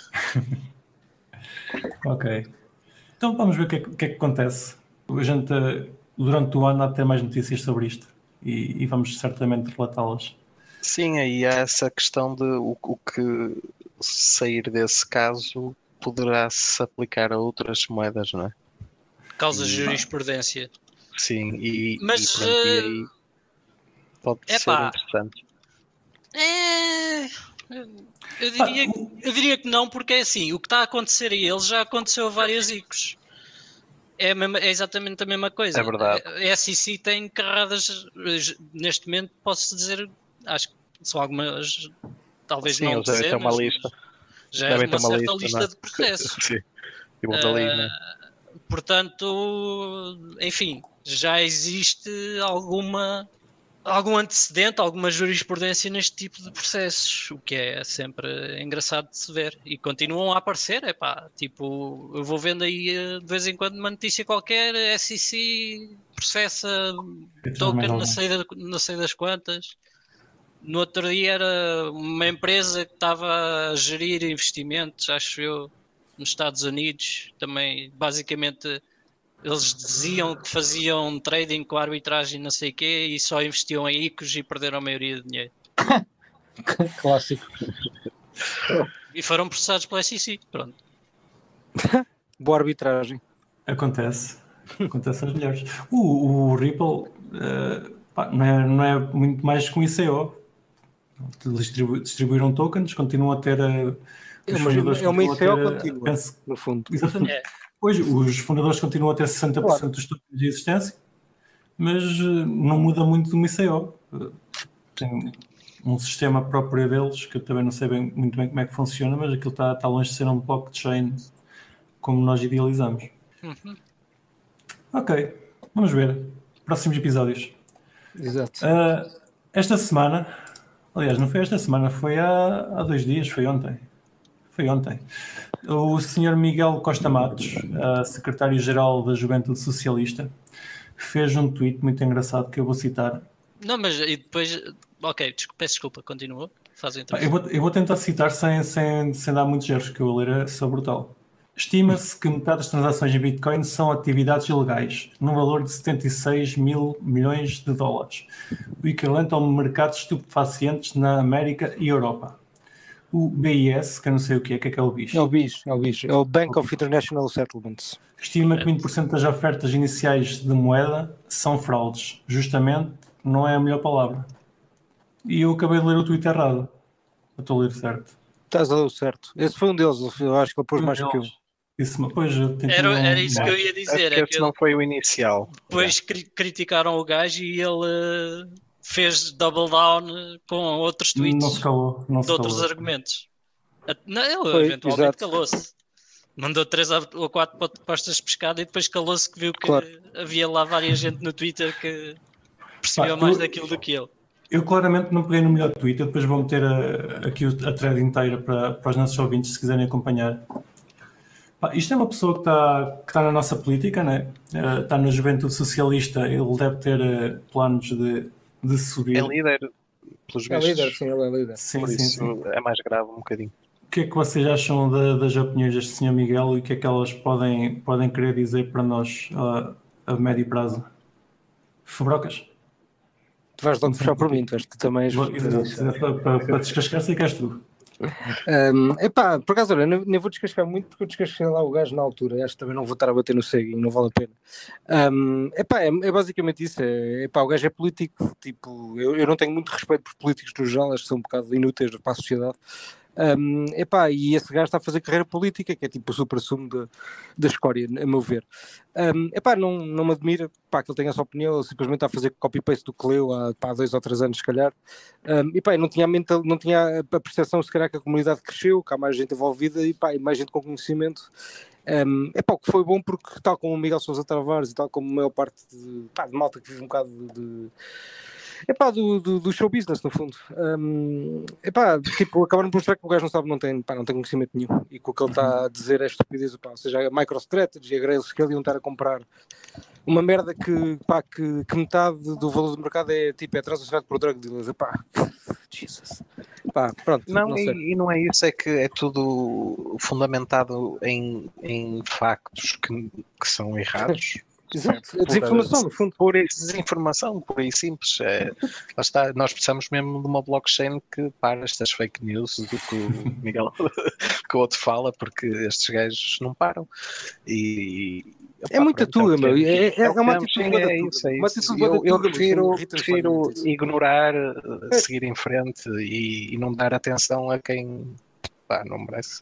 Ok. Então vamos ver o que, é, o que é que acontece. A gente, durante o ano, há de ter mais notícias sobre isto e, e vamos certamente relatá-las. Sim, aí há essa questão de o, o que sair desse caso poderá se aplicar a outras moedas, não é? Causa de jurisprudência. Sim, e, Mas, e, pronto, uh... e aí pode é ser pá. interessante. É... Eu diria, eu diria que não, porque é assim, o que está a acontecer a eles já aconteceu a vários icos. É, mesma, é exatamente a mesma coisa. É verdade. A S E C tem carradas, neste momento posso dizer, acho que são algumas, talvez Sim, não eles devem ter uma lista. Já devem é uma ter uma certa lista, lista não é? de processos. Sim, tipo uh, dali, né? Portanto, enfim, já existe alguma, algum antecedente, alguma jurisprudência neste tipo de processos, o que é sempre engraçado de se ver. E continuam a aparecer, é pá, tipo, eu vou vendo aí de vez em quando uma notícia qualquer, S E C processa token, não sei, não sei das quantas. No outro dia era uma empresa que estava a gerir investimentos, acho eu, nos Estados Unidos, também basicamente eles diziam que faziam trading com arbitragem não sei o quê e só investiam em I C Os e perderam a maioria do dinheiro. Clássico. E foram processados pela S E C, pronto. Boa arbitragem. Acontece. Acontece às melhores. O, o Ripple uh, pá, não, é, não é muito mais que um I C O. Distribu- distribuíram tokens, continuam a ter... Uh, é uma, é uma I C O contínua, penso, no fundo. Exatamente. É. Pois, os fundadores continuam a ter sessenta por cento claro. dos tokens de existência, mas uh, não muda muito do I C O. Uh, tem um sistema próprio deles, que eu também não sei bem, muito bem como é que funciona, mas aquilo está, está longe de ser um blockchain como nós idealizamos. Uhum. Ok, vamos ver. Próximos episódios. Exato. Uh, esta semana, aliás, não foi esta semana, foi há, há dois dias, foi ontem. Foi ontem. O senhor Miguel Costa Matos, uh, secretário-geral da Juventude Socialista, fez um tweet muito engraçado que eu vou citar. Não, mas e depois... Ok, desculpa, peço desculpa, continua. Faz então. Eu vou, eu vou tentar citar sem, sem, sem dar muitos erros, que eu vou ler é só brutal. Estima-se que metade das transações em Bitcoin são atividades ilegais, num valor de setenta e seis mil milhões de dólares, o equivalente ao mercado de estupefacientes na América e Europa. O B I S, que eu não sei o que é, que é que é o B I S? É o B I S, é o B I S, é o Bank of International Settlements. Estima que vinte por cento das ofertas iniciais de moeda são fraudes. Justamente, não é a melhor palavra. E eu acabei de ler o tweet errado. Eu estou a ler certo. Estás a ler certo. Esse foi um deles, eu acho que ele pôs mais que um. Isso, pois, era, um... era isso que eu ia dizer. É que esse não foi o inicial. Depois cri- criticaram o gajo e ele uh, fez double down com outros tweets não se calou, não se de outros calou. argumentos. Não, ele foi, eventualmente exato. calou-se. Mandou três ou quatro postas de pescada e depois calou-se que viu que claro. havia lá várias gente no Twitter que percebeu Pá, mais eu... daquilo do que ele. Eu claramente não peguei no melhor tweet, eu depois vou meter a, aqui a thread inteira para, para os nossos ouvintes, se quiserem acompanhar. Pá, isto é uma pessoa que está, que está na nossa política, né? uh, está na Juventude Socialista, ele deve ter uh, planos de, de subir. É líder, pelos é vistos. líder, sim, ele é líder. Sim, Por sim, isso sim. é mais grave um bocadinho. O que é que vocês acham de, das opiniões deste senhor Miguel e o que é que elas podem, podem querer dizer para nós uh, a médio prazo? Fabrocas? Tu vais logo puxar por mim, tu, tu também és... Para, para, para descascar, sei que és tu. Um, epá, por acaso, olha, nem, nem vou descascar muito porque eu descasquei lá o gajo na altura. Acho que também não vou estar a bater no ceguinho, não vale a pena. Um, epá, é, é basicamente isso. É, epá, o gajo é político. Tipo, eu, eu não tenho muito respeito por políticos no geral, acho que são um bocado inúteis para a sociedade. Um, epá, e esse gajo está a fazer carreira política, que é tipo o supra-sumo da, da escória, a meu ver. Um, epá, não, não me admira pá, que ele tenha essa opinião, ele simplesmente está a fazer copy-paste do que leu há, pá, dois ou três anos, se calhar. Um, e pá, não tinha, a mental, não tinha a percepção, se calhar, que a comunidade cresceu, que há mais gente envolvida e, pá, e mais gente com conhecimento. Um, epá, o que foi bom porque, tal como o Miguel Sousa Tavares e tal como a maior parte de, pá, de malta que vive um bocado de... de epá, do, do, do show business, no fundo. Um, epá, tipo, acabaram por mostrar que o gajo não sabe, não tem, pá, não tem conhecimento nenhum. E que o que ele está a dizer é estupidez. Pá, ou seja, a MicroStrategy e a Grayscale iam estar a comprar uma merda que, pá, que, que metade do valor do mercado é, tipo, é transacionado por drug dealers. Epá, Jesus. Pá, pronto, não, não e, e não é isso, é que é tudo fundamentado em, em factos que, que são errados. Exato, desinformação, no fundo. Por desinformação, por aí simples. É, lá está, nós precisamos mesmo de uma blockchain que para estas fake news do que o Miguel que o outro fala, porque estes gajos não param. E, é muita tuga, meu. É, é, é uma atitude é isso, é isso. Eu, eu prefiro, prefiro ignorar, seguir em frente e, e não dar atenção a quem pá, não merece.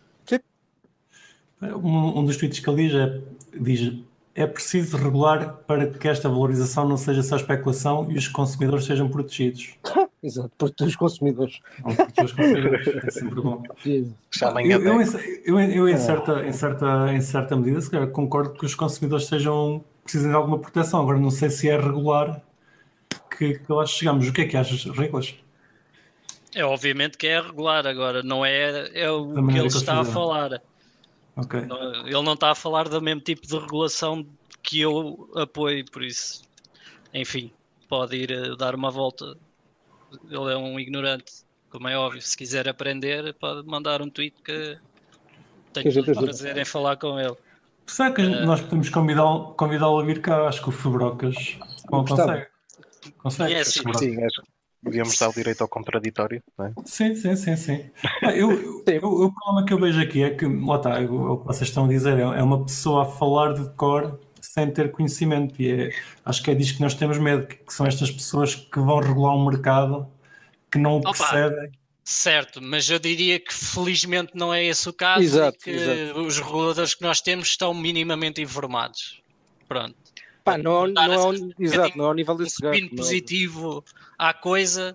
Um, um dos tweets que ele diz é, diz, é preciso regular para que esta valorização não seja só especulação e os consumidores sejam protegidos. Exato, proteger os consumidores. Não, proteger os consumidores, é sempre bom. Eu, eu, eu, eu, eu em, certa, em, certa, em certa medida, se calhar, concordo que os consumidores sejam, precisem de alguma proteção. Agora, não sei se é regular que, que lá chegamos. O que é que achas, Riclas? É obviamente que é regular, agora não é, é o que ele está a falar. Okay. Ele não está a falar do mesmo tipo de regulação que eu apoio, por isso, enfim, pode ir uh, dar uma volta. Ele é um ignorante, como é óbvio. Se quiser aprender, pode mandar um tweet que tenho que todo prazer em falar com ele. Será que uh, nós podemos convidá-lo convidá a vir cá? Acho que o Fabrocas consegue. Consegue. É, sim, sim, acho. Devíamos dar o direito ao contraditório, não é? Sim, sim, sim, sim. Eu, eu, eu, o problema que eu vejo aqui é que, lá está, o, o que vocês estão a dizer, é uma pessoa a falar de cor sem ter conhecimento, e é, acho que é disso que nós temos medo, que, que são estas pessoas que vão regular um mercado que não o percebem. Certo, mas eu diria que felizmente não é esse o caso, exato, e que exato. os reguladores que nós temos estão minimamente informados. Pronto. Pá, não, não, não, é, exato, não é ao nível desse gajo. Um positivo à coisa.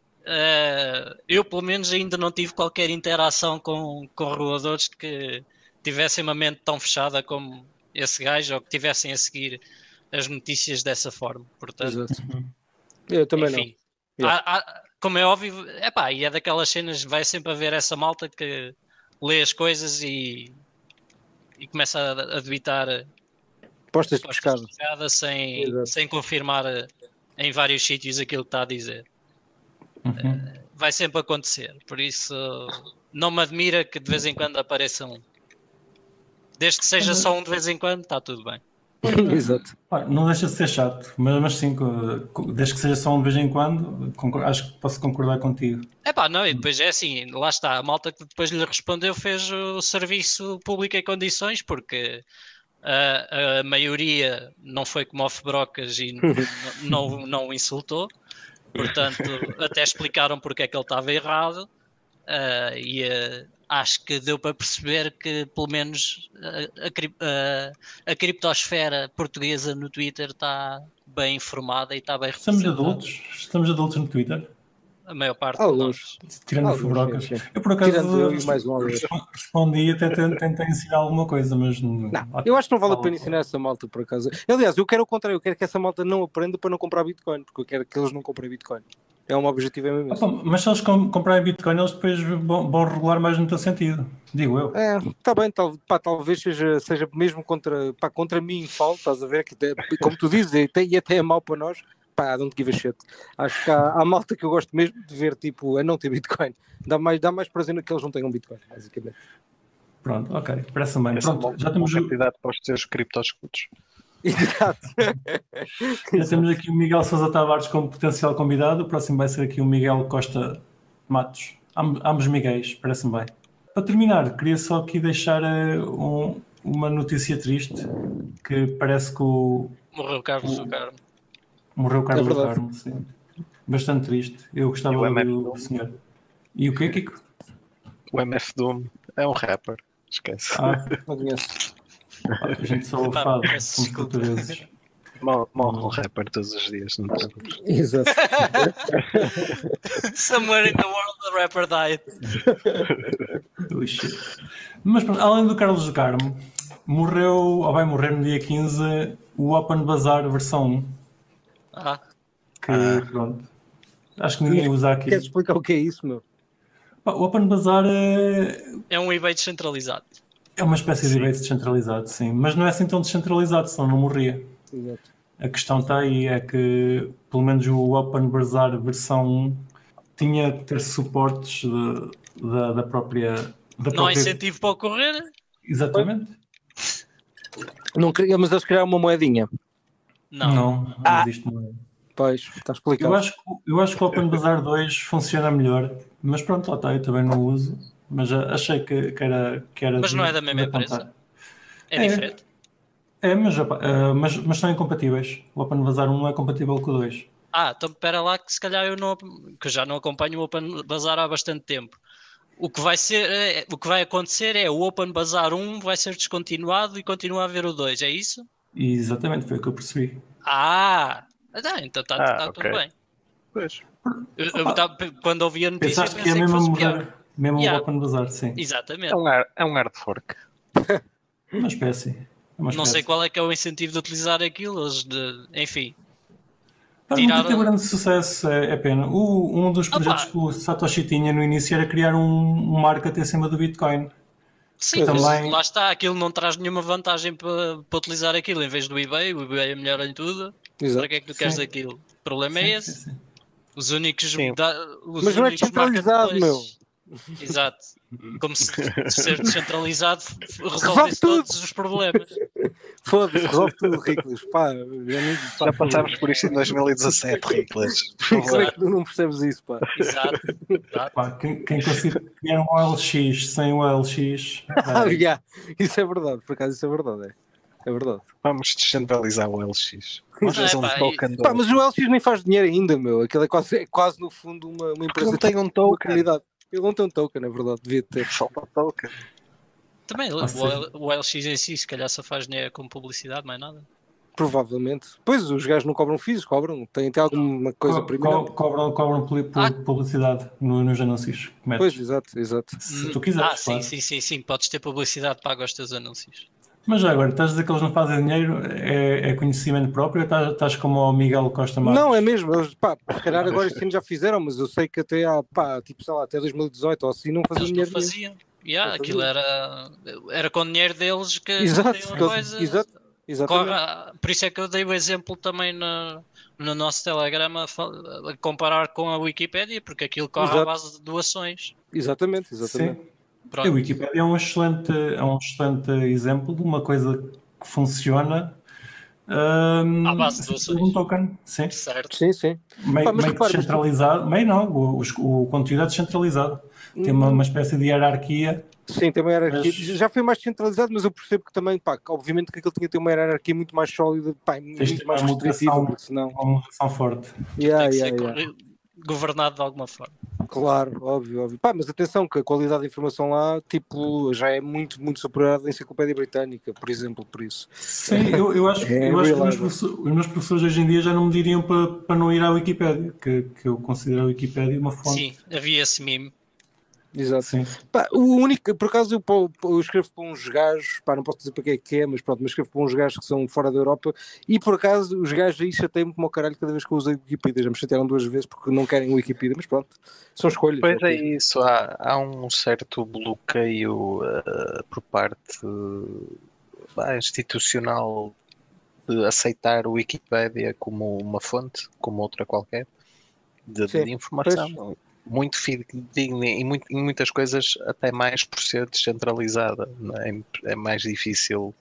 Uh, eu, pelo menos, ainda não tive qualquer interação com, com reguladores que tivessem uma mente tão fechada como esse gajo ou que tivessem a seguir as notícias dessa forma. Portanto, exato. Eu também enfim, não. Yeah. Há, há, como é óbvio, epá, e é daquelas cenas, vai sempre haver essa malta que lê as coisas e, e começa a, a debitar postas de pescado sem, sem confirmar em vários sítios aquilo que está a dizer. Uhum. Vai sempre acontecer, por isso não me admira que de vez em quando apareça um. Desde que seja só um de vez em quando, está tudo bem. Exato. Não deixa de ser chato, mas, mas sim, desde que seja só um de vez em quando, acho que posso concordar contigo. É pá, não, e depois é assim, lá está, a malta que depois lhe respondeu fez o serviço público em condições, porque a, a maioria não foi como o Fabrocas e não, não, não o insultou, portanto até explicaram porque é que ele estava errado, uh, e uh, acho que deu para perceber que pelo menos a, a, a criptosfera portuguesa no Twitter está bem informada e está bem representada. Estamos adultos? Estamos adultos no Twitter? A maior parte Alguns. Tirando o Fabrocas. Eu por acaso eu mais um respondi e até tentei ensinar alguma coisa, mas não, não, eu acho que não vale a pena ensinar essa malta por acaso. Aliás, eu quero o contrário, eu quero que essa malta não aprenda para não comprar Bitcoin, porque eu quero que eles não comprem Bitcoin. É um objetivo mesmo. Opa, mas se eles comprarem Bitcoin, eles depois vão, vão regular mais no teu sentido, digo eu. É, está bem, tal, pá, talvez seja, seja mesmo contra, pá, contra mim falta, estás a ver, que como tu dizes, e até, e até é mau para nós. Pá, don't give a shit. Acho que há, há malta que eu gosto mesmo de ver, tipo, a não ter Bitcoin. Dá mais, dá mais prazer que eles não tenham Bitcoin, basicamente. Pronto, ok. Parece-me bem. Pronto, uma, já temos uma quantidade para os teus criptoscudos. Exato. Já temos aqui o Miguel Sousa Tavares como potencial convidado. O próximo vai ser aqui o Miguel Costa Matos. ambos Miguéis, parece-me bem. Para terminar, queria só aqui deixar um, uma notícia triste, que parece que o... Morreu Carlos o, do Carmo. Morreu Carlos é do Carmo, sim. Bastante triste. Eu gostava de ouvir o senhor. E o que é, Kiko? O M F Doom é um rapper. Esquece. Ah, não conheço. A gente só ouve fado, somos portugueses. Morre um rapper todos os dias. Não Exato. Somewhere in the world the rapper died. Mas pronto, além do Carlos do Carmo, morreu, ou vai morrer no dia quinze, o Open Bazaar versão um. Ah. Que ah. pronto. Acho que ninguém usa aqui. Queres explicar o que é isso, meu? O Open Bazaar é... é um eBay descentralizado. É uma espécie sim. de eBay descentralizado, sim. Mas não é assim tão descentralizado, senão não morria. Exato. A questão está aí, é que pelo menos o Open Bazaar versão um tinha que ter suportes de, da, da própria... Da não própria... há incentivo para ocorrer? Exatamente. Não queria, mas eles criaram uma moedinha. Não, não, não ah. existe moeda. Pois, está explicado. Eu acho, eu acho que o Open Bazaar dois funciona melhor, mas pronto, lá está, eu também não uso, mas achei que, que, era, que era... Mas de, não é da mesma empresa? É, é diferente? É, mas, uh, mas, mas são incompatíveis. O Open Bazaar um é compatível com o dois. Ah, então espera lá que se calhar eu não... que eu já não acompanho o Open Bazaar há bastante tempo. O que vai ser, é, o que vai acontecer é o Open Bazaar um vai ser descontinuado e continua a haver o dois, é isso? Exatamente, foi o que eu percebi. Ah... Ah, então está ah, tá okay. tudo bem. Pois. Eu, eu, tá, quando ouvi a notícia, pensaste que é mesmo, que mudar, mesmo yeah. o Open Bazaar, sim. Exatamente. É um, hard, é um hard fork. Uma espécie. É uma espécie. Não sei qual é que é o incentivo de utilizar aquilo, eles de, enfim. Para tiraram... não ter grande sucesso, é, é pena. O, um dos projetos ah, que o Satoshi tinha no início era criar um, um market em cima do Bitcoin. Sim, também... mas lá está, aquilo não traz nenhuma vantagem para, para utilizar aquilo em vez do eBay, o eBay é melhor em tudo. Exato. Para que é que tu queres sim. aquilo? O problema sim, é esse. Sim, sim. Os únicos... Da, os mas não é descentralizado, meu. Exato. Como se ser descentralizado resolvesse todos os problemas. Foda-se, resolve tudo, Riclas. Pá, já, já passámos por isto em dois mil e dezassete, Riclas. Como é que tu não percebes isso, pá? Exato. Exato. Pá, quem, quem conseguir criar um O L X sem o O L X... Ah, yeah. Isso é verdade, por acaso isso é verdade, é. É verdade. Vamos descentralizar o O L X. Mas, é, um pá, e... pá, mas o O L X nem faz dinheiro ainda, meu. Aquilo é quase, é quase no fundo uma, uma empresa. Não tem um token. Ele não tem um token, é verdade. Devia ter. Só para token. Também o, o O L X em si, se calhar só faz dinheiro com publicidade, mais nada. Provavelmente. Pois, os gajos não cobram fees, cobram. Tem, tem alguma coisa Co primeiro. Co cobram cobram por ah. publicidade no, nos anúncios. Pois, exato, exato. Se tu quiseres. Ah, sim, claro. sim, sim, sim. Podes ter publicidade paga aos teus anúncios. Mas já agora, estás a dizer que eles não fazem dinheiro? É, é conhecimento próprio ou estás, estás como o Miguel Costa Marques? Não, é mesmo. Eles, pá, se calhar agora este ano já fizeram, mas eu sei que até há, pá, tipo, sei lá, até dois mil e dezoito ou assim não faziam dinheiro. Não faziam. Yeah, não aquilo faziam. Era, era com dinheiro deles que exato, que coisa, exato, exatamente. Corre, por isso é que eu dei o exemplo também no, no nosso Telegram a, a comparar com a Wikipédia, porque aquilo corre exato. À base de doações. Exatamente, exatamente. Sim. A Wikipédia é um, excelente, é um excelente exemplo de uma coisa que funciona um, à base de doações. Um token. Sim, certo. Sim, sim. Meio, Pá, meio descentralizado, meio não, o, o, o conteúdo é descentralizado. Tem uma, uma espécie de hierarquia. Sim, tem uma hierarquia. Mas... Já foi mais descentralizado, mas eu percebo que também, pá, que obviamente que aquilo tinha que ter uma hierarquia muito mais sólida, pá, muito mais restritiva, porque senão... Uma mutação forte. Yeah, tem que yeah, ser yeah. governado de alguma forma. Claro, óbvio, óbvio. Pá, mas atenção que a qualidade da informação lá, tipo, já é muito, muito superior à da Enciclopédia Britânica, por exemplo, por isso. Sim, eu, eu acho, é, eu acho que os meus, os meus professores hoje em dia já não me diriam para, para não ir à Wikipédia, que, que eu considero a Wikipédia uma fonte. Sim, havia esse meme. Exato. Sim. Pá, o único, por acaso eu, eu escrevo para uns gajos, pá, não posso dizer para quem é que é, mas pronto, mas escrevo para uns gajos que são fora da Europa e por acaso os gajos aí chateiam-me como ao caralho cada vez que eu usei Wikipedia, já me chatearam duas vezes porque não querem Wikipedia, mas pronto, são escolhas. Pois é, é isso, há, há um certo bloqueio uh, por parte uh, institucional de aceitar o Wikipedia como uma fonte, como outra qualquer, de, de informação. Pois. Muito fidedigna e muito, em muitas coisas até mais por ser descentralizada, não é? É mais difícil.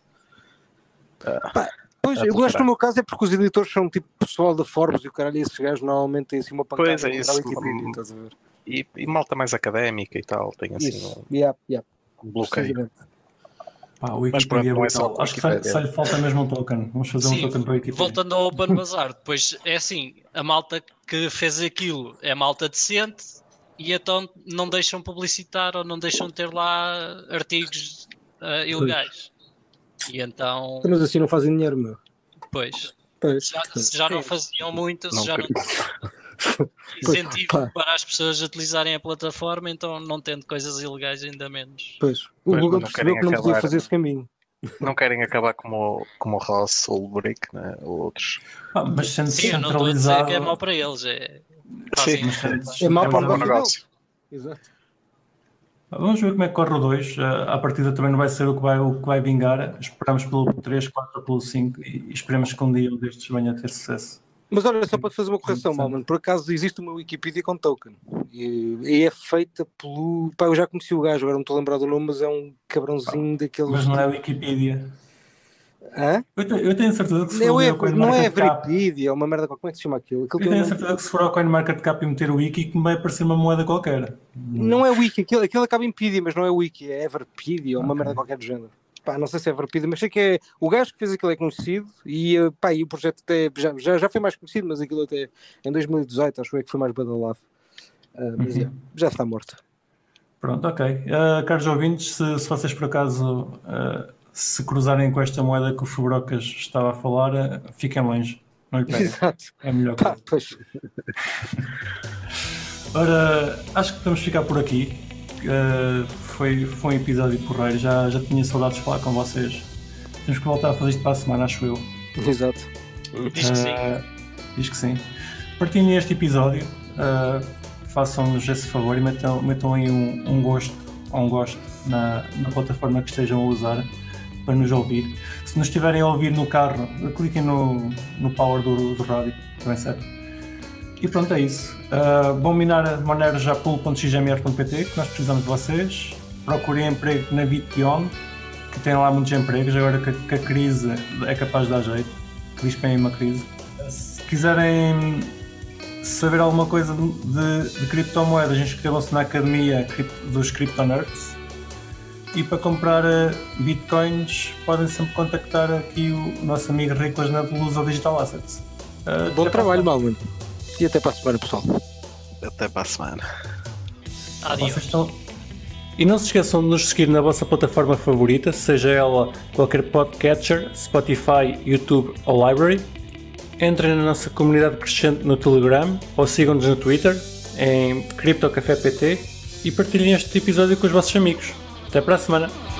Uh, Pá, pois, eu gosto no meu caso é porque os editores são tipo pessoal da Forbes e o caralho, esses gajos normalmente têm assim uma pancada. Pois é isso. Wikipedia, estás a ver? E, e malta mais académica e tal, tem assim Isso. um, Yeah, yeah. um bloqueio. Pá, o Wikipedia é brutal. Acho que só, só lhe falta mesmo um token. Vamos fazer Sim, um token para o Wikipedia. voltando ao Open Bazaar, depois é assim, a malta que fez aquilo é malta decente e então não deixam publicitar ou não deixam ter lá artigos uh, ilegais. E então... Mas assim não fazem dinheiro, meu. Pois, Pois. já, se já não faziam muito, se Não já não incentivo Pá. para as pessoas a utilizarem a plataforma, então não tendo coisas ilegais ainda menos. Pois. O Pois, Google não percebeu querem que não podia acabar. fazer esse caminho. Não querem acabar como, como o Ross Ulbricht, né? Ou outros. Ah, mas sendo Sim, eu não estou a dizer centralizado. que é mau para eles, é... Sim. mas sendo É mau para o centralizado- negócio deles. Exato. Vamos ver como é que corre o dois. À partida também não vai ser o que vai, o que vai vingar. Esperamos pelo três, quatro ou pelo cinco e esperemos que um dia um destes venha a ter sucesso. Mas olha, só para te fazer uma correção, Sim. Malman, por acaso existe uma Wikipedia com token e, e é feita pelo... Pá, eu já conheci o gajo, agora não estou a lembrar do nome, mas é um cabrãozinho daqueles... Mas não é Wikipedia. Hã? Eu tenho, eu tenho certeza que se for Não ali é, ao não é CoinMarketCap, Wikipedia, é uma merda, como é que se chama aquilo? Aquilo eu tem um tenho nome- certeza que se for ao CoinMarketCap e meter o wiki que me vai aparecer uma moeda qualquer. Não é Wiki, aquilo, aquilo acaba em Pedia, mas não é Wiki, é Everpedia ou uma Ok. merda qualquer do género. Pá, não sei se é Everpedia, mas sei que é o gajo que fez aquilo é conhecido e, eh, pá, e o projeto até já, já, já foi mais conhecido, mas aquilo até em dois mil e dezoito acho eu que foi mais badalado. Uh, mas Uhum. yeah, já está morto. Pronto, ok. Uh, caros ouvintes, se, se vocês por acaso uh, se cruzarem com esta moeda que o Fubrocas estava a falar, uh, fiquem longe. Não lhe peguem. Exato. É a melhor Pá, coisa. pois. Ora, acho que podemos ficar por aqui. Uh, foi, foi um episódio porreiro. Já, já tinha saudades de falar com vocês. Temos que voltar a fazer isto para a semana, acho eu. Exato. Diz que sim. Uh, diz que sim. Partilhem este episódio. Uh, façam-nos esse favor e metam, metam aí um, um gosto ou um gosto na, na plataforma que estejam a usar para nos ouvir. Se nos estiverem a ouvir no carro, cliquem no, no power do, do rádio, também serve. E pronto, é isso. Uh, bom minar monero já pulo ponto x m r ponto p t, que nós precisamos de vocês. Procurem emprego na Bitbeyond, que tem lá muitos empregos, agora que, que a crise é capaz de dar jeito, que diz que vem uma crise. Se quiserem saber alguma coisa de, de criptomoedas, inscrevam-se na Academia dos Crypto Nerds. E para comprar uh, bitcoins, podem sempre contactar aqui o nosso amigo Riclas na Belusa Digital Assets. Uh, Bom até trabalho, para a Malman. E até para a semana, pessoal. Até para a semana. Adiós. Vocês estão... E não se esqueçam de nos seguir na vossa plataforma favorita, seja ela qualquer podcatcher, Spotify, YouTube ou Library. Entrem na nossa comunidade crescente no Telegram ou sigam-nos no Twitter em CryptoCafé P T e partilhem este episódio com os vossos amigos. Até para a semana!